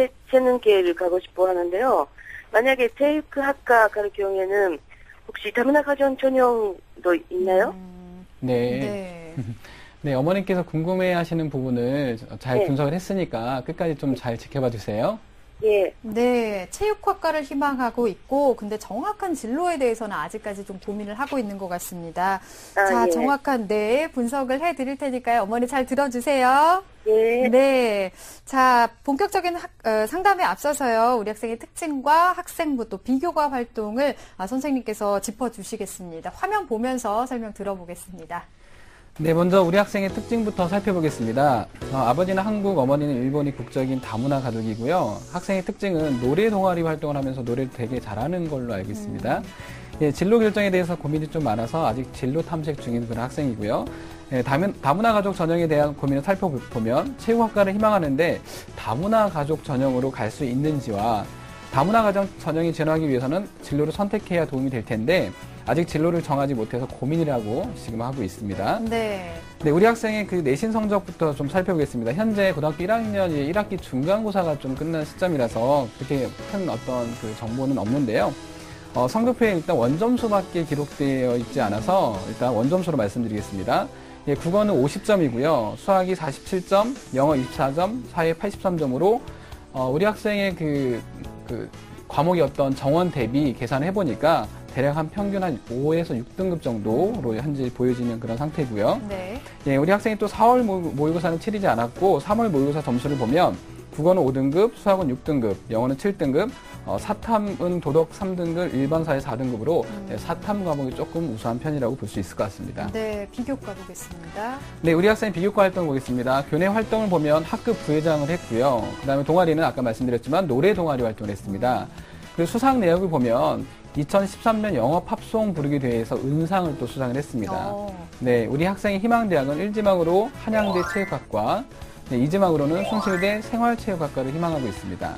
예체능계를 가고 싶어 하는데요. 만약에 제육학과 갈 경우에는 혹시 다문화 가정 전형도 있나요? 음, 네. 네. 네, 어머님께서 궁금해 하시는 부분을 잘 네. 분석을 했으니까 끝까지 좀 잘 지켜봐 주세요. 예. 네, 체육학과를 희망하고 있고, 근데 정확한 진로에 대해서는 아직까지 좀 고민을 하고 있는 것 같습니다. 아, 자, 예. 정확한 네 분석을 해드릴 테니까요. 어머니 잘 들어주세요. 예. 네. 자, 본격적인 학, 어, 상담에 앞서서요. 우리 학생의 특징과 학생부 또 비교과 활동을 아, 선생님께서 짚어주시겠습니다. 화면 보면서 설명 들어보겠습니다. 네, 먼저 우리 학생의 특징부터 살펴보겠습니다. 어, 아버지는 한국, 어머니는 일본이 국적인 다문화 가족이고요. 학생의 특징은 노래 동아리 활동을 하면서 노래를 되게 잘하는 걸로 알고 있습니다. 음. 예, 진로 결정에 대해서 고민이 좀 많아서 아직 진로 탐색 중인 그런 학생이고요. 예, 다문, 다문화 가족 전형에 대한 고민을 살펴보면 체육학과를 희망하는데 다문화 가족 전형으로 갈 수 있는지와 다문화 가족 전형이 진화하기 위해서는 진로를 선택해야 도움이 될 텐데 아직 진로를 정하지 못해서 고민이라고 지금 하고 있습니다. 네. 네, 우리 학생의 그 내신 성적부터 좀 살펴보겠습니다. 현재 고등학교 일 학년 일 학기 중간고사가 좀 끝난 시점이라서 그렇게 큰 어떤 그 정보는 없는데요. 어, 성적표에 일단 원점수밖에 기록되어 있지 않아서 일단 원점수로 말씀드리겠습니다. 예, 국어는 오십 점이고요. 수학이 사십칠 점, 영어 이십사 점, 사회 팔십삼 점으로 어, 우리 학생의 그, 그 과목의 어떤 정원 대비 계산을 해보니까 대략 한 평균 한 오에서 육 등급 정도로 현재 보여지는 그런 상태고요. 네. 예, 우리 학생이 또 사월 모의고사는 치르지 않았고 삼월 모의고사 점수를 보면 국어는 오 등급, 수학은 육 등급, 영어는 칠 등급, 어, 사탐은 도덕 삼 등급, 일반 사회 사 등급으로 음. 예, 사탐 과목이 조금 우수한 편이라고 볼 수 있을 것 같습니다. 네, 비교과 보겠습니다. 네, 우리 학생 비교과 활동 보겠습니다. 교내 활동을 보면 학급 부회장을 했고요. 그 다음에 동아리는 아까 말씀드렸지만 노래 동아리 활동을 했습니다. 그리고 수상 내역을 보면 이천십삼 년 영어 팝송 부르기 대회에서 은상을 또 수상을 했습니다. 오. 네, 우리 학생의 희망대학은 일 지망으로 한양대 체육학과, 네, 이 지망으로는 숭실대 생활체육학과를 희망하고 있습니다.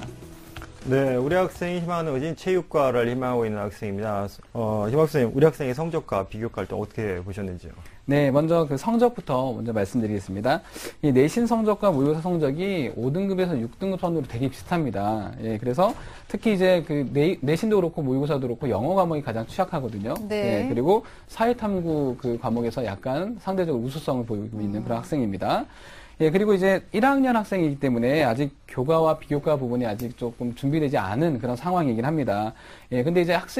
네, 우리 학생이 희망하는 것은 체육과를 희망하고 있는 학생입니다. 어, 김 학생님, 우리 학생의 성적과 비교과 활동 어떻게 보셨는지요? 네, 먼저 그 성적부터 먼저 말씀드리겠습니다. 이 내신 성적과 모의고사 성적이 오 등급에서 육 등급 선으로 되게 비슷합니다. 예, 그래서 특히 이제 그 내, 내신도 그렇고 모의고사도 그렇고 영어 과목이 가장 취약하거든요. 네. 예, 그리고 사회탐구 그 과목에서 약간 상대적으로 우수성을 보이고 있는 음. 그런 학생입니다. 예, 그리고 이제 일 학년 학생이기 때문에 아직 교과와 비교과 부분이 아직 조금 준비되지 않은 그런 상황이긴 합니다. 예, 근데 이제 학생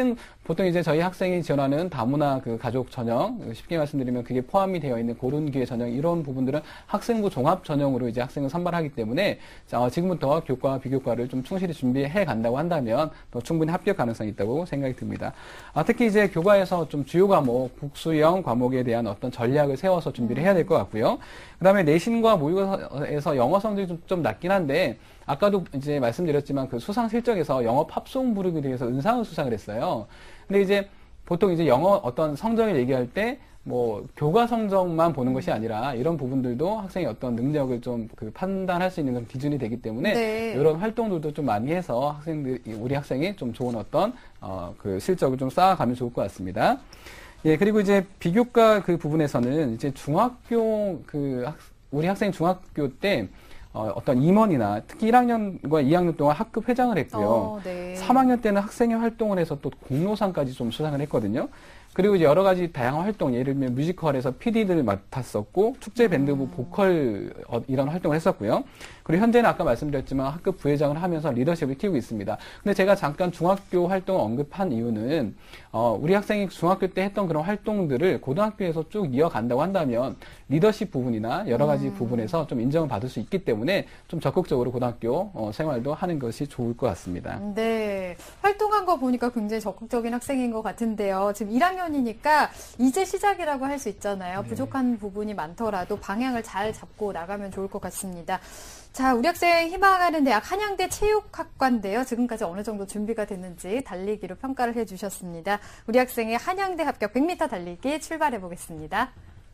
보통 이제 저희 학생이 지원하는 다문화 그 가족 전형, 쉽게 말씀드리면 그게 포함이 되어 있는 고른 기회 전형, 이런 부분들은 학생부 종합 전형으로 이제 학생을 선발하기 때문에, 자, 지금부터 교과, 비교과를 좀 충실히 준비해 간다고 한다면 또 충분히 합격 가능성이 있다고 생각이 듭니다. 아, 특히 이제 교과에서 좀 주요 과목, 국수형 과목에 대한 어떤 전략을 세워서 준비를 해야 될 것 같고요. 그 다음에 내신과 모의고사에서 영어 성적이 좀, 좀 낮긴 한데, 아까도 이제 말씀드렸지만 그 수상 실적에서 영어 팝송 부르기 대해서 은상을 수상을 했어요. 근데 이제 보통 이제 영어 어떤 성적을 얘기할 때 뭐 교과 성적만 보는 것이 아니라 이런 부분들도 학생의 어떤 능력을 좀 그 판단할 수 있는 그런 기준이 되기 때문에 네. 이런 활동들도 좀 많이 해서 학생들, 우리 학생이 좀 좋은 어떤 어 그 실적을 좀 쌓아가면 좋을 것 같습니다. 예, 그리고 이제 비교과 그 부분에서는 이제 중학교 그 학, 우리 학생 중학교 때 어, 어떤 임원이나 특히 일 학년과 이 학년 동안 학급 회장을 했고요. 어, 네. 삼 학년 때는 학생회 활동을 해서 또 공로상까지 좀 수상을 했거든요. 그리고 이제 여러 가지 다양한 활동, 예를 들면 뮤지컬에서 피디들을 맡았었고, 축제 밴드부 음. 보컬 어, 이런 활동을 했었고요. 그리고 현재는 아까 말씀드렸지만 학급 부회장을 하면서 리더십을 키우고 있습니다. 근데 제가 잠깐 중학교 활동을 언급한 이유는 어, 우리 학생이 중학교 때 했던 그런 활동들을 고등학교에서 쭉 이어간다고 한다면 리더십 부분이나 여러 가지 음. 부분에서 좀 인정을 받을 수 있기 때문에 좀 적극적으로 고등학교 어, 생활도 하는 것이 좋을 것 같습니다. 네. 활동한 거 보니까 굉장히 적극적인 학생인 것 같은데요. 지금 일 학년이니까 이제 시작이라고 할 수 있잖아요. 네. 부족한 부분이 많더라도 방향을 잘 잡고 나가면 좋을 것 같습니다. 자, 우리 학생 희망하는 대학 한양대 체육학과인데요. 지금까지 어느 정도 준비가 됐는지 달리기로 평가를 해주셨습니다. 우리 학생의 한양대 합격 백 미터 달리기 출발해 보겠습니다.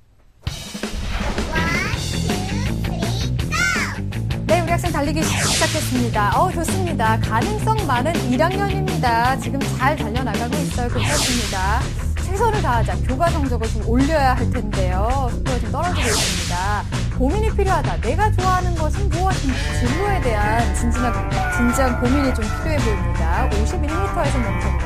네, 우리 학생 달리기 시작했습니다. 어, 좋습니다. 가능성 많은 일 학년입니다. 지금 잘 달려나가고 있어요. 괜찮습니다. 최선을 다하자. 교과 성적을 좀 올려야 할 텐데요. 속도가 좀 떨어지고 있습니다. 고민이 필요하다. 내가 좋아하는 것은 무엇인지 진로에 대한 진지한, 진지한 고민이 좀 필요해 보입니다. 오십일 미터에서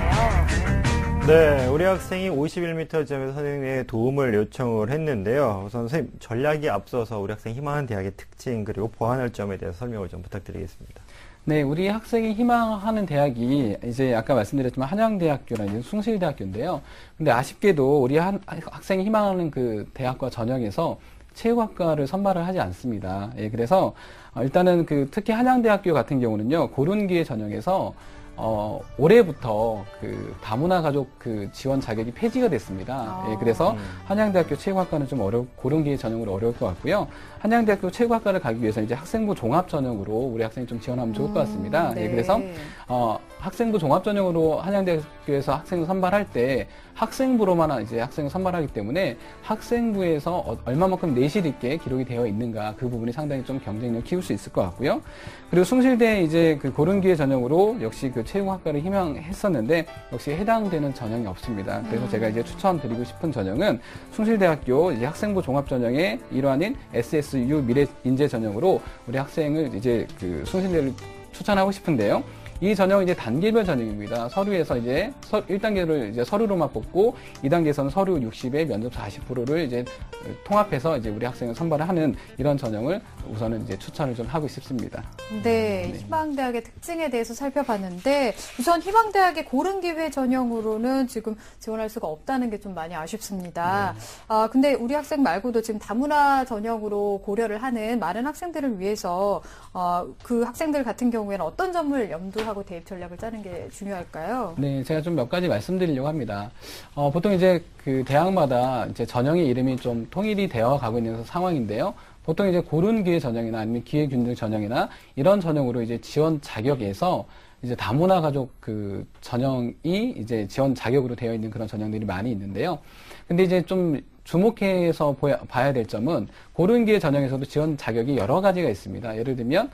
멈췄네요. 네, 우리 학생이 오십일 미터 지점에서 선생님의 도움을 요청을 했는데요. 우선 선생님, 전략이 앞서서 우리 학생 희망하는 대학의 특징 그리고 보완할 점에 대해서 설명을 좀 부탁드리겠습니다. 네, 우리 학생이 희망하는 대학이 이제 아까 말씀드렸지만 한양대학교나 숭실대학교인데요. 근데 아쉽게도 우리 한, 학생이 희망하는 그 대학과 전형에서 체육학과를 선발을 하지 않습니다. 예, 그래서 일단은 그 특히 한양대학교 같은 경우는요, 고른기회 전형에서 어, 올해부터 그 다문화 가족 그 지원 자격이 폐지가 됐습니다. 아. 예, 그래서 한양대학교 체육학과는 좀 어려, 고른기회 전형으로 어려울 것 같고요. 한양대학교 체육학과를 가기 위해서 이제 학생부 종합 전형으로 우리 학생이 좀 지원하면 좋을 것 같습니다. 음, 네. 예, 그래서 어, 학생부 종합 전형으로 한양대학교에서 학생을 선발할 때 학생부로만 이제 학생을 선발하기 때문에 학생부에서 어, 얼마만큼 내실 있게 기록이 되어 있는가 그 부분이 상당히 좀 경쟁력을 키울 수 있을 것 같고요. 그리고 숭실대 이제 그 고른기회 전형으로 역시 그 체육학과를 희망했었는데 역시 해당되는 전형이 없습니다. 그래서 음. 제가 이제 추천드리고 싶은 전형은 숭실대학교 이제 학생부 종합 전형의 일환인 에스에스유 미래인재 전형으로 우리 학생을 이제 그 숭실대를 추천하고 싶은데요. 이 전형은 이제 단계별 전형입니다. 서류에서 이제 일 단계를 이제 서류로만 뽑고 이 단계에서는 서류 육십에 면접 사십 퍼센트를 이제 통합해서 이제 우리 학생을 선발을 하는 이런 전형을 우선은 이제 추천을 좀 하고 싶습니다. 네, 네. 희망대학의 특징에 대해서 살펴봤는데 우선 희망대학의 고른기회 전형으로는 지금 지원할 수가 없다는 게 좀 많이 아쉽습니다. 네. 아, 근데 우리 학생 말고도 지금 다문화 전형으로 고려를 하는 많은 학생들을 위해서 어, 그 학생들 같은 경우에는 어떤 점을 염두하고 대입 전략을 짜는 게 중요할까요? 네, 제가 좀 몇 가지 말씀드리려고 합니다. 어, 보통 이제 그 대학마다 이제 전형의 이름이 좀 통일이 되어 가고 있는 상황인데요. 보통 이제 고른기회 전형이나 아니면 기회균등 전형이나 이런 전형으로 이제 지원 자격에서 이제 다문화 가족 그 전형이 이제 지원 자격으로 되어 있는 그런 전형들이 많이 있는데요. 근데 이제 좀 주목해서 보야, 봐야 될 점은 고른기회 전형에서도 지원 자격이 여러 가지가 있습니다. 예를 들면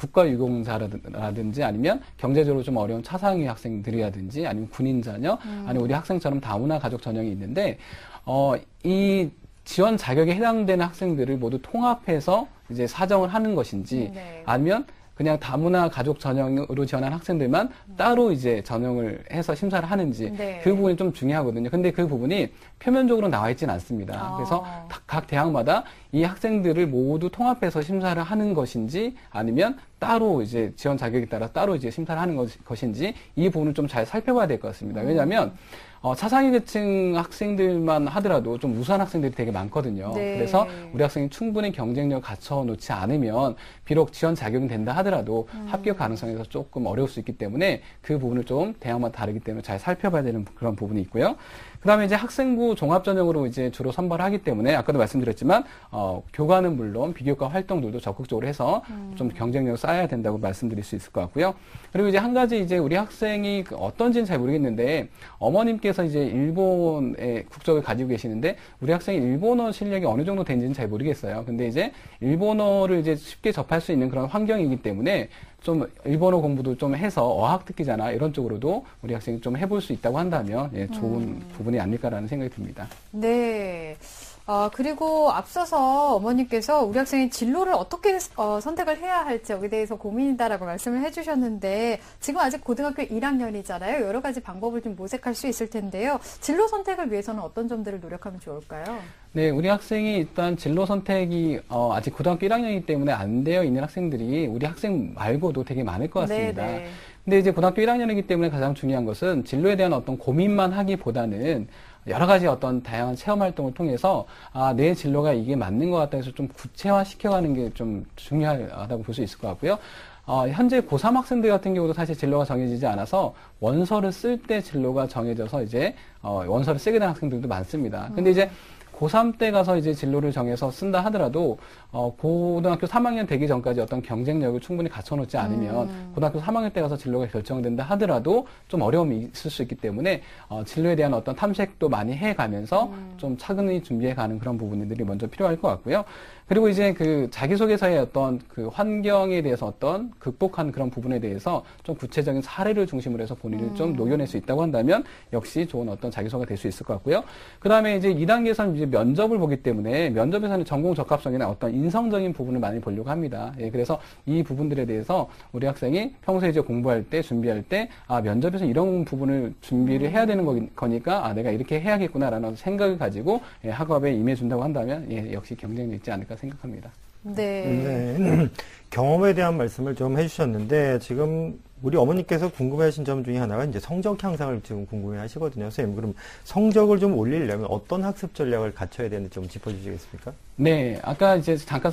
국가유공자라든지 아니면 경제적으로 좀 어려운 차상위 학생들이라든지 아니면 군인 자녀 음. 아니면 우리 학생처럼 다문화 가족 전형이 있는데 어, 이 지원 자격에 해당되는 학생들을 모두 통합해서 이제 사정을 하는 것인지 네. 아니면 그냥 다문화 가족 전형으로 지원한 학생들만 음. 따로 이제 전형을 해서 심사를 하는지 네. 그 부분이 좀 중요하거든요. 근데 그 부분이 표면적으로 나와 있지는 않습니다. 아. 그래서 각 대학마다 이 학생들을 모두 통합해서 심사를 하는 것인지 아니면 따로 이제 지원 자격에 따라 따로 이제 심사를 하는 것인지 이 부분을 좀 잘 살펴봐야 될 것 같습니다. 왜냐하면 어, 차상위 계층 학생들만 하더라도 좀 우수한 학생들이 되게 많거든요. 네. 그래서 우리 학생이 충분히 경쟁력을 갖춰놓지 않으면 비록 지원 자격은 된다 하더라도 음. 합격 가능성에서 조금 어려울 수 있기 때문에 그 부분을 좀 대학마다 다르기 때문에 잘 살펴봐야 되는 그런 부분이 있고요. 그 다음에 이제 학생부 종합전형으로 이제 주로 선발을 하기 때문에 아까도 말씀드렸지만, 어, 교과는 물론 비교과 활동들도 적극적으로 해서 음. 좀 경쟁력을 쌓아야 된다고 말씀드릴 수 있을 것 같고요. 그리고 이제 한 가지 이제 우리 학생이 어떤지는 잘 모르겠는데, 어머님께서 이제 일본의 국적을 가지고 계시는데, 우리 학생이 일본어 실력이 어느 정도 되는지는 잘 모르겠어요. 근데 이제 일본어를 이제 쉽게 접할 수 있는 그런 환경이기 때문에 좀 일본어 공부도 좀 해서 어학 특기자나 이런 쪽으로도 우리 학생이 좀 해볼 수 있다고 한다면 예, 좋은 음. 부분이 아닐까라는 생각이 듭니다. 네. 아, 그리고 앞서서 어머니께서 우리 학생의 진로를 어떻게 어, 선택을 해야 할지 여기에 대해서 고민이다라고 말씀을 해주셨는데 지금 아직 고등학교 일 학년이잖아요. 여러 가지 방법을 좀 모색할 수 있을 텐데요. 진로 선택을 위해서는 어떤 점들을 노력하면 좋을까요? 네, 우리 학생이 일단 진로 선택이 어, 아직 고등학교 일 학년이기 때문에 안 되어 있는 학생들이 우리 학생 말고도 되게 많을 것 같습니다. 네네. 근데 이제 고등학교 일 학년이기 때문에 가장 중요한 것은 진로에 대한 어떤 고민만 하기보다는 여러 가지 어떤 다양한 체험 활동을 통해서 아, 내 진로가 이게 맞는 것 같다 해서 좀 구체화 시켜가는 게 좀 중요하다고 볼 수 있을 것 같고요. 어, 현재 고삼 학생들 같은 경우도 사실 진로가 정해지지 않아서 원서를 쓸 때 진로가 정해져서 이제 어, 원서를 쓰게 되는 학생들도 많습니다. 근데 이제 고삼 때 가서 이제 진로를 정해서 쓴다 하더라도, 어, 고등학교 삼 학년 되기 전까지 어떤 경쟁력을 충분히 갖춰놓지 않으면, 음. 고등학교 삼 학년 때 가서 진로가 결정된다 하더라도 좀 어려움이 있을 수 있기 때문에, 어, 진로에 대한 어떤 탐색도 많이 해가면서 음. 좀 차근히 준비해가는 그런 부분들이 먼저 필요할 것 같고요. 그리고 이제 그 자기소개서의 어떤 그 환경에 대해서 어떤 극복한 그런 부분에 대해서 좀 구체적인 사례를 중심으로 해서 본인을 음. 좀 녹여낼 수 있다고 한다면 역시 좋은 어떤 자기소개가 될 수 있을 것 같고요. 그 다음에 이제 이 단계에서는 이제 면접을 보기 때문에 면접에서는 전공 적합성이나 어떤 인성적인 부분을 많이 보려고 합니다. 예, 그래서 이 부분들에 대해서 우리 학생이 평소에 이제 공부할 때, 준비할 때, 아, 면접에서 이런 부분을 준비를 해야 되는 거, 거니까, 아, 내가 이렇게 해야겠구나라는 생각을 가지고 예, 학업에 임해준다고 한다면 예, 역시 경쟁력 있지 않을까 생각합니다. 네. 네. 경험에 대한 말씀을 좀 해주셨는데 지금 우리 어머니께서 궁금해하신 점 중에 하나가 이제 성적 향상을 지금 궁금해하시거든요. 선생님, 그럼 성적을 좀 올리려면 어떤 학습 전략을 갖춰야 되는지 좀 짚어주시겠습니까? 네, 아까 이제 잠깐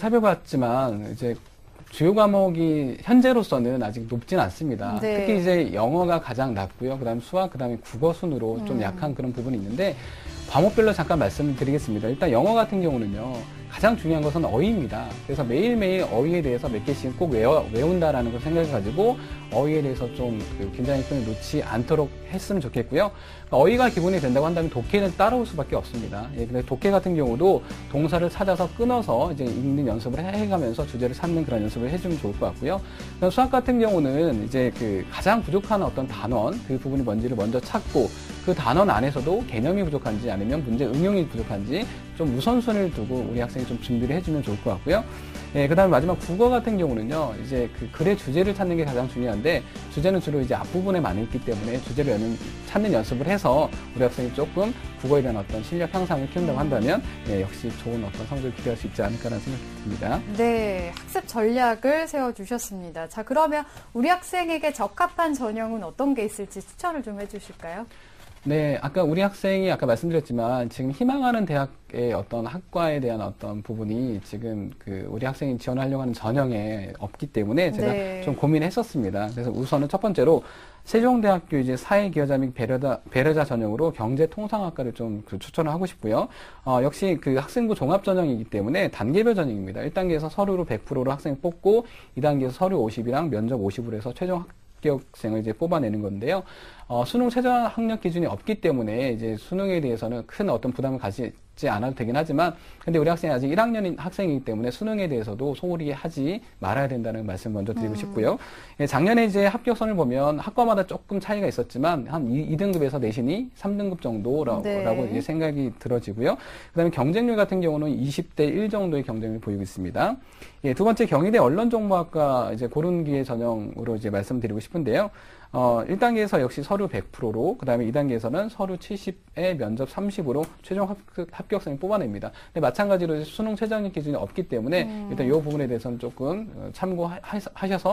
살펴봤지만 이제 주요 과목이 현재로서는 아직 높진 않습니다. 네. 특히 이제 영어가 가장 낮고요. 그다음에 수학, 그다음에 국어 순으로 음. 좀 약한 그런 부분이 있는데 과목별로 잠깐 말씀을 드리겠습니다. 일단 영어 같은 경우는요. 가장 중요한 것은 어휘입니다. 그래서 매일매일 어휘에 대해서 몇 개씩 꼭 외워, 외운다라는 걸 생각해가지고 어휘에 대해서 좀 그 긴장의 끈을 놓지 않도록 했으면 좋겠고요. 어휘가 기본이 된다고 한다면 독해는 따라올 수밖에 없습니다. 예, 근데 독해 같은 경우도 동사를 찾아서 끊어서 이제 읽는 연습을 해가면서 주제를 찾는 그런 연습을 해주면 좋을 것 같고요. 수학 같은 경우는 이제 그 가장 부족한 어떤 단원, 그 부분이 뭔지를 먼저 찾고 그 단원 안에서도 개념이 부족한지 아니면 문제 응용이 부족한지 좀 우선순위를 두고 우리 학생이 좀 준비를 해주면 좋을 것 같고요. 예, 그 다음에 마지막 국어 같은 경우는요, 이제 그 글의 주제를 찾는 게 가장 중요한데, 주제는 주로 이제 앞부분에 많이 있기 때문에 주제를 여는, 찾는 연습을 해서 우리 학생이 조금 국어에 대한 어떤 실력 향상을 키운다고 한다면, 예, 역시 좋은 어떤 성적을 기대할 수 있지 않을까라는 생각이 듭니다. 네, 학습 전략을 세워주셨습니다. 자, 그러면 우리 학생에게 적합한 전형은 어떤 게 있을지 추천을 좀 해주실까요? 네, 아까 우리 학생이 아까 말씀드렸지만 지금 희망하는 대학의 어떤 학과에 대한 어떤 부분이 지금 그 우리 학생이 지원하려고 하는 전형에 없기 때문에 제가 네. 좀 고민했었습니다. 그래서 우선은 첫 번째로 세종대학교 이제 사회기여자 및 배려자, 배려자 전형으로 경제통상학과를 좀 그 추천을 하고 싶고요. 어, 역시 그 학생부 종합 전형이기 때문에 단계별 전형입니다. 일 단계에서 서류로 백 퍼센트로 학생 뽑고 이 단계에서 서류 오십이랑 면접 오십으로 해서 최종 합격생을 이제 뽑아내는 건데요. 어, 수능 최저 학력 기준이 없기 때문에 이제 수능에 대해서는 큰 어떤 부담을 가지지 않아도 되긴 하지만, 근데 우리 학생이 아직 일 학년인 학생이기 때문에 수능에 대해서도 소홀히 하지 말아야 된다는 말씀 먼저 드리고 음. 싶고요. 예, 작년에 이제 합격선을 보면 학과마다 조금 차이가 있었지만 한 이 등급에서 내신이 삼 등급 정도라고 네. 이제 생각이 들어지고요. 그다음에 경쟁률 같은 경우는 이십 대 일 정도의 경쟁률을 보이고 있습니다. 예, 두 번째 경희대 언론정보학과 이제 고른기회 전형으로 이제 말씀드리고 싶은데요. 어, 일 단계에서 역시 서류 백 퍼센트로, 그 다음에 이 단계에서는 서류 칠십에 면접 삼십으로 최종 합격, 합격생을 뽑아냅니다. 근데 마찬가지로 수능 최저학력 기준이 없기 때문에 음. 일단 이 부분에 대해서는 조금 참고하셔서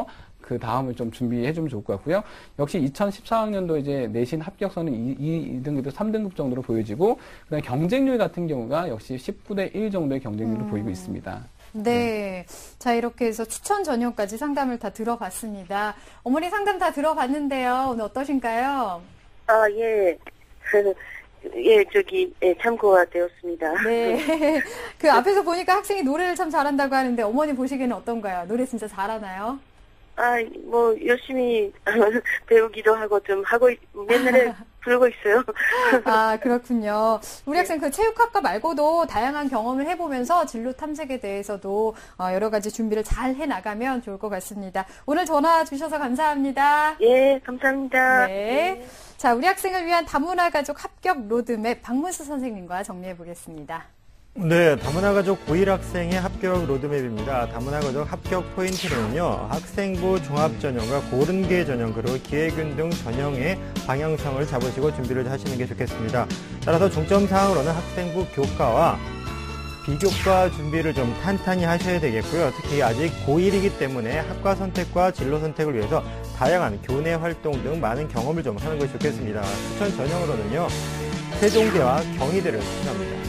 그 다음을 좀 준비해 주면 좋을 것 같고요. 역시 이천십사 학년도 이제 내신 합격선은 이 등급에서 삼 등급 정도로 보여지고, 그다음에 경쟁률 같은 경우가 역시 십구 대 일 정도의 경쟁률을 음. 보이고 있습니다. 네. 네. 자, 이렇게 해서 추천 전형까지 상담을 다 들어봤습니다. 어머니 상담 다 들어봤는데요. 오늘 어떠신가요? 아, 예. 예, 저기, 예, 참고가 되었습니다. 네. 그 앞에서 보니까 학생이 노래를 참 잘한다고 하는데 어머니 보시기에는 어떤가요? 노래 진짜 잘하나요? 아, 뭐, 열심히 배우기도 하고 좀 하고, 있, 맨날에 부르고 있어요. 아, 그렇군요. 우리 학생 그 체육학과 말고도 다양한 경험을 해보면서 진로 탐색에 대해서도 여러 가지 준비를 잘 해나가면 좋을 것 같습니다. 오늘 전화 주셔서 감사합니다. 예, 감사합니다. 네. 네. 자, 우리 학생을 위한 다문화 가족 합격 로드맵 박문수 선생님과 정리해 보겠습니다. 네, 다문화 가족 고일 학생의 합격 로드맵입니다. 다문화 가족 합격 포인트는요, 학생부 종합전형과 고른계 전형, 그리고 기회균 등 전형의 방향성을 잡으시고 준비를 하시는 게 좋겠습니다. 따라서 중점사항으로는 학생부 교과와 비교과 준비를 좀 탄탄히 하셔야 되겠고요. 특히 아직 고일이기 때문에 학과 선택과 진로 선택을 위해서 다양한 교내 활동 등 많은 경험을 좀 하는 것이 좋겠습니다. 추천 전형으로는요, 세종대와 경희대를 추천합니다.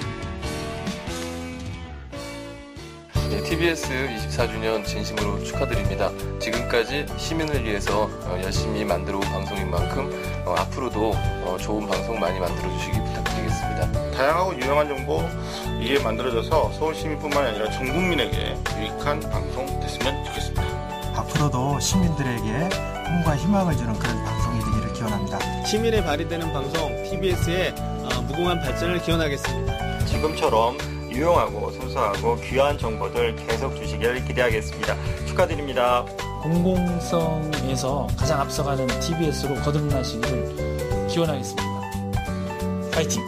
네, 티비에스 이십사 주년 진심으로 축하드립니다. 지금까지 시민을 위해서 열심히 만들어 온 방송인 만큼 앞으로도 좋은 방송 많이 만들어 주시기 부탁드리겠습니다. 다양하고 유용한 정보 이게 만들어져서 서울 시민뿐만 아니라 전 국민에게 유익한 방송 됐으면 좋겠습니다. 앞으로도 시민들에게 꿈과 희망을 주는 그런 방송이 되기를 기원합니다. 시민의 발이 되는 방송 티비에스의 무궁한 발전을 기원하겠습니다. 지금처럼 유용하고 소소하고 귀한 정보들 계속 주시길 기대하겠습니다. 축하드립니다. 공공성에서 가장 앞서가는 티비에스로 거듭나시기를 기원하겠습니다. 파이팅!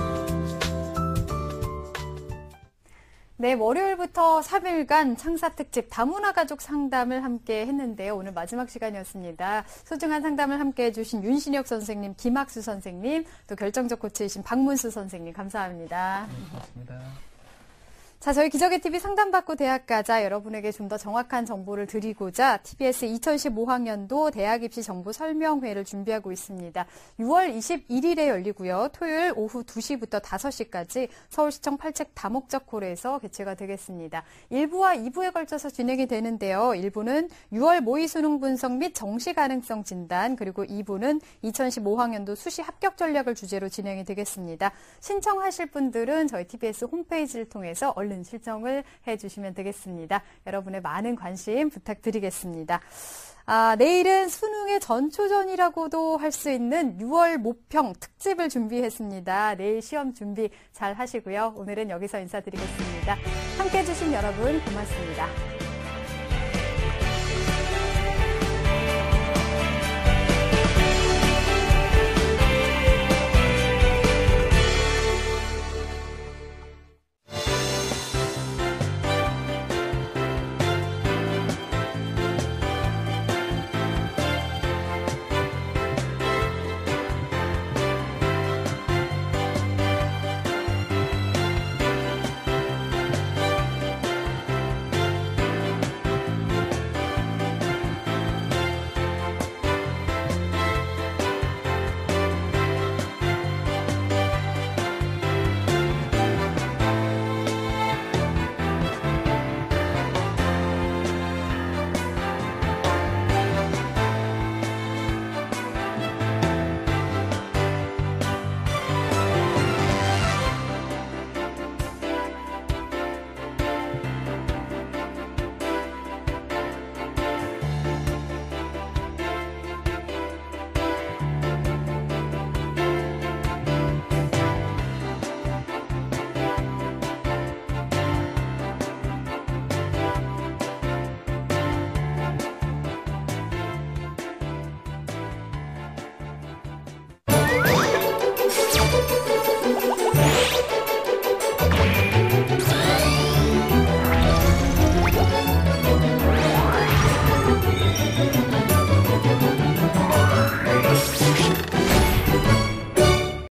네, 월요일부터 삼 일간 창사특집 다문화 가족 상담을 함께 했는데요. 오늘 마지막 시간이었습니다. 소중한 상담을 함께 해주신 윤신혁 선생님, 김학수 선생님, 또 결정적 코치이신 박문수 선생님, 감사합니다. 네, 고맙습니다. 자, 저희 기적의 티비 상담받고 대학 가자 여러분에게 좀 더 정확한 정보를 드리고자 티비에스 이천십오 학년도 대학 입시 정보 설명회를 준비하고 있습니다. 유월 이십일일에 열리고요. 토요일 오후 두 시부터 다섯 시까지 서울시청 팔책 다목적홀에서 개최가 되겠습니다. 일 부와 이 부에 걸쳐서 진행이 되는데요. 일 부는 유월 모의 수능 분석 및 정시 가능성 진단, 그리고 이 부는 이천십오 학년도 수시 합격 전략을 주제로 진행이 되겠습니다. 신청하실 분들은 저희 티비에스 홈페이지를 통해서 얼른 신청을 해주시면 되겠습니다. 여러분의 많은 관심 부탁드리겠습니다. 아, 내일은 수능의 전초전이라고도 할 수 있는 유월 모평 특집을 준비했습니다. 내일 시험 준비 잘 하시고요. 오늘은 여기서 인사드리겠습니다. 함께해 주신 여러분 고맙습니다.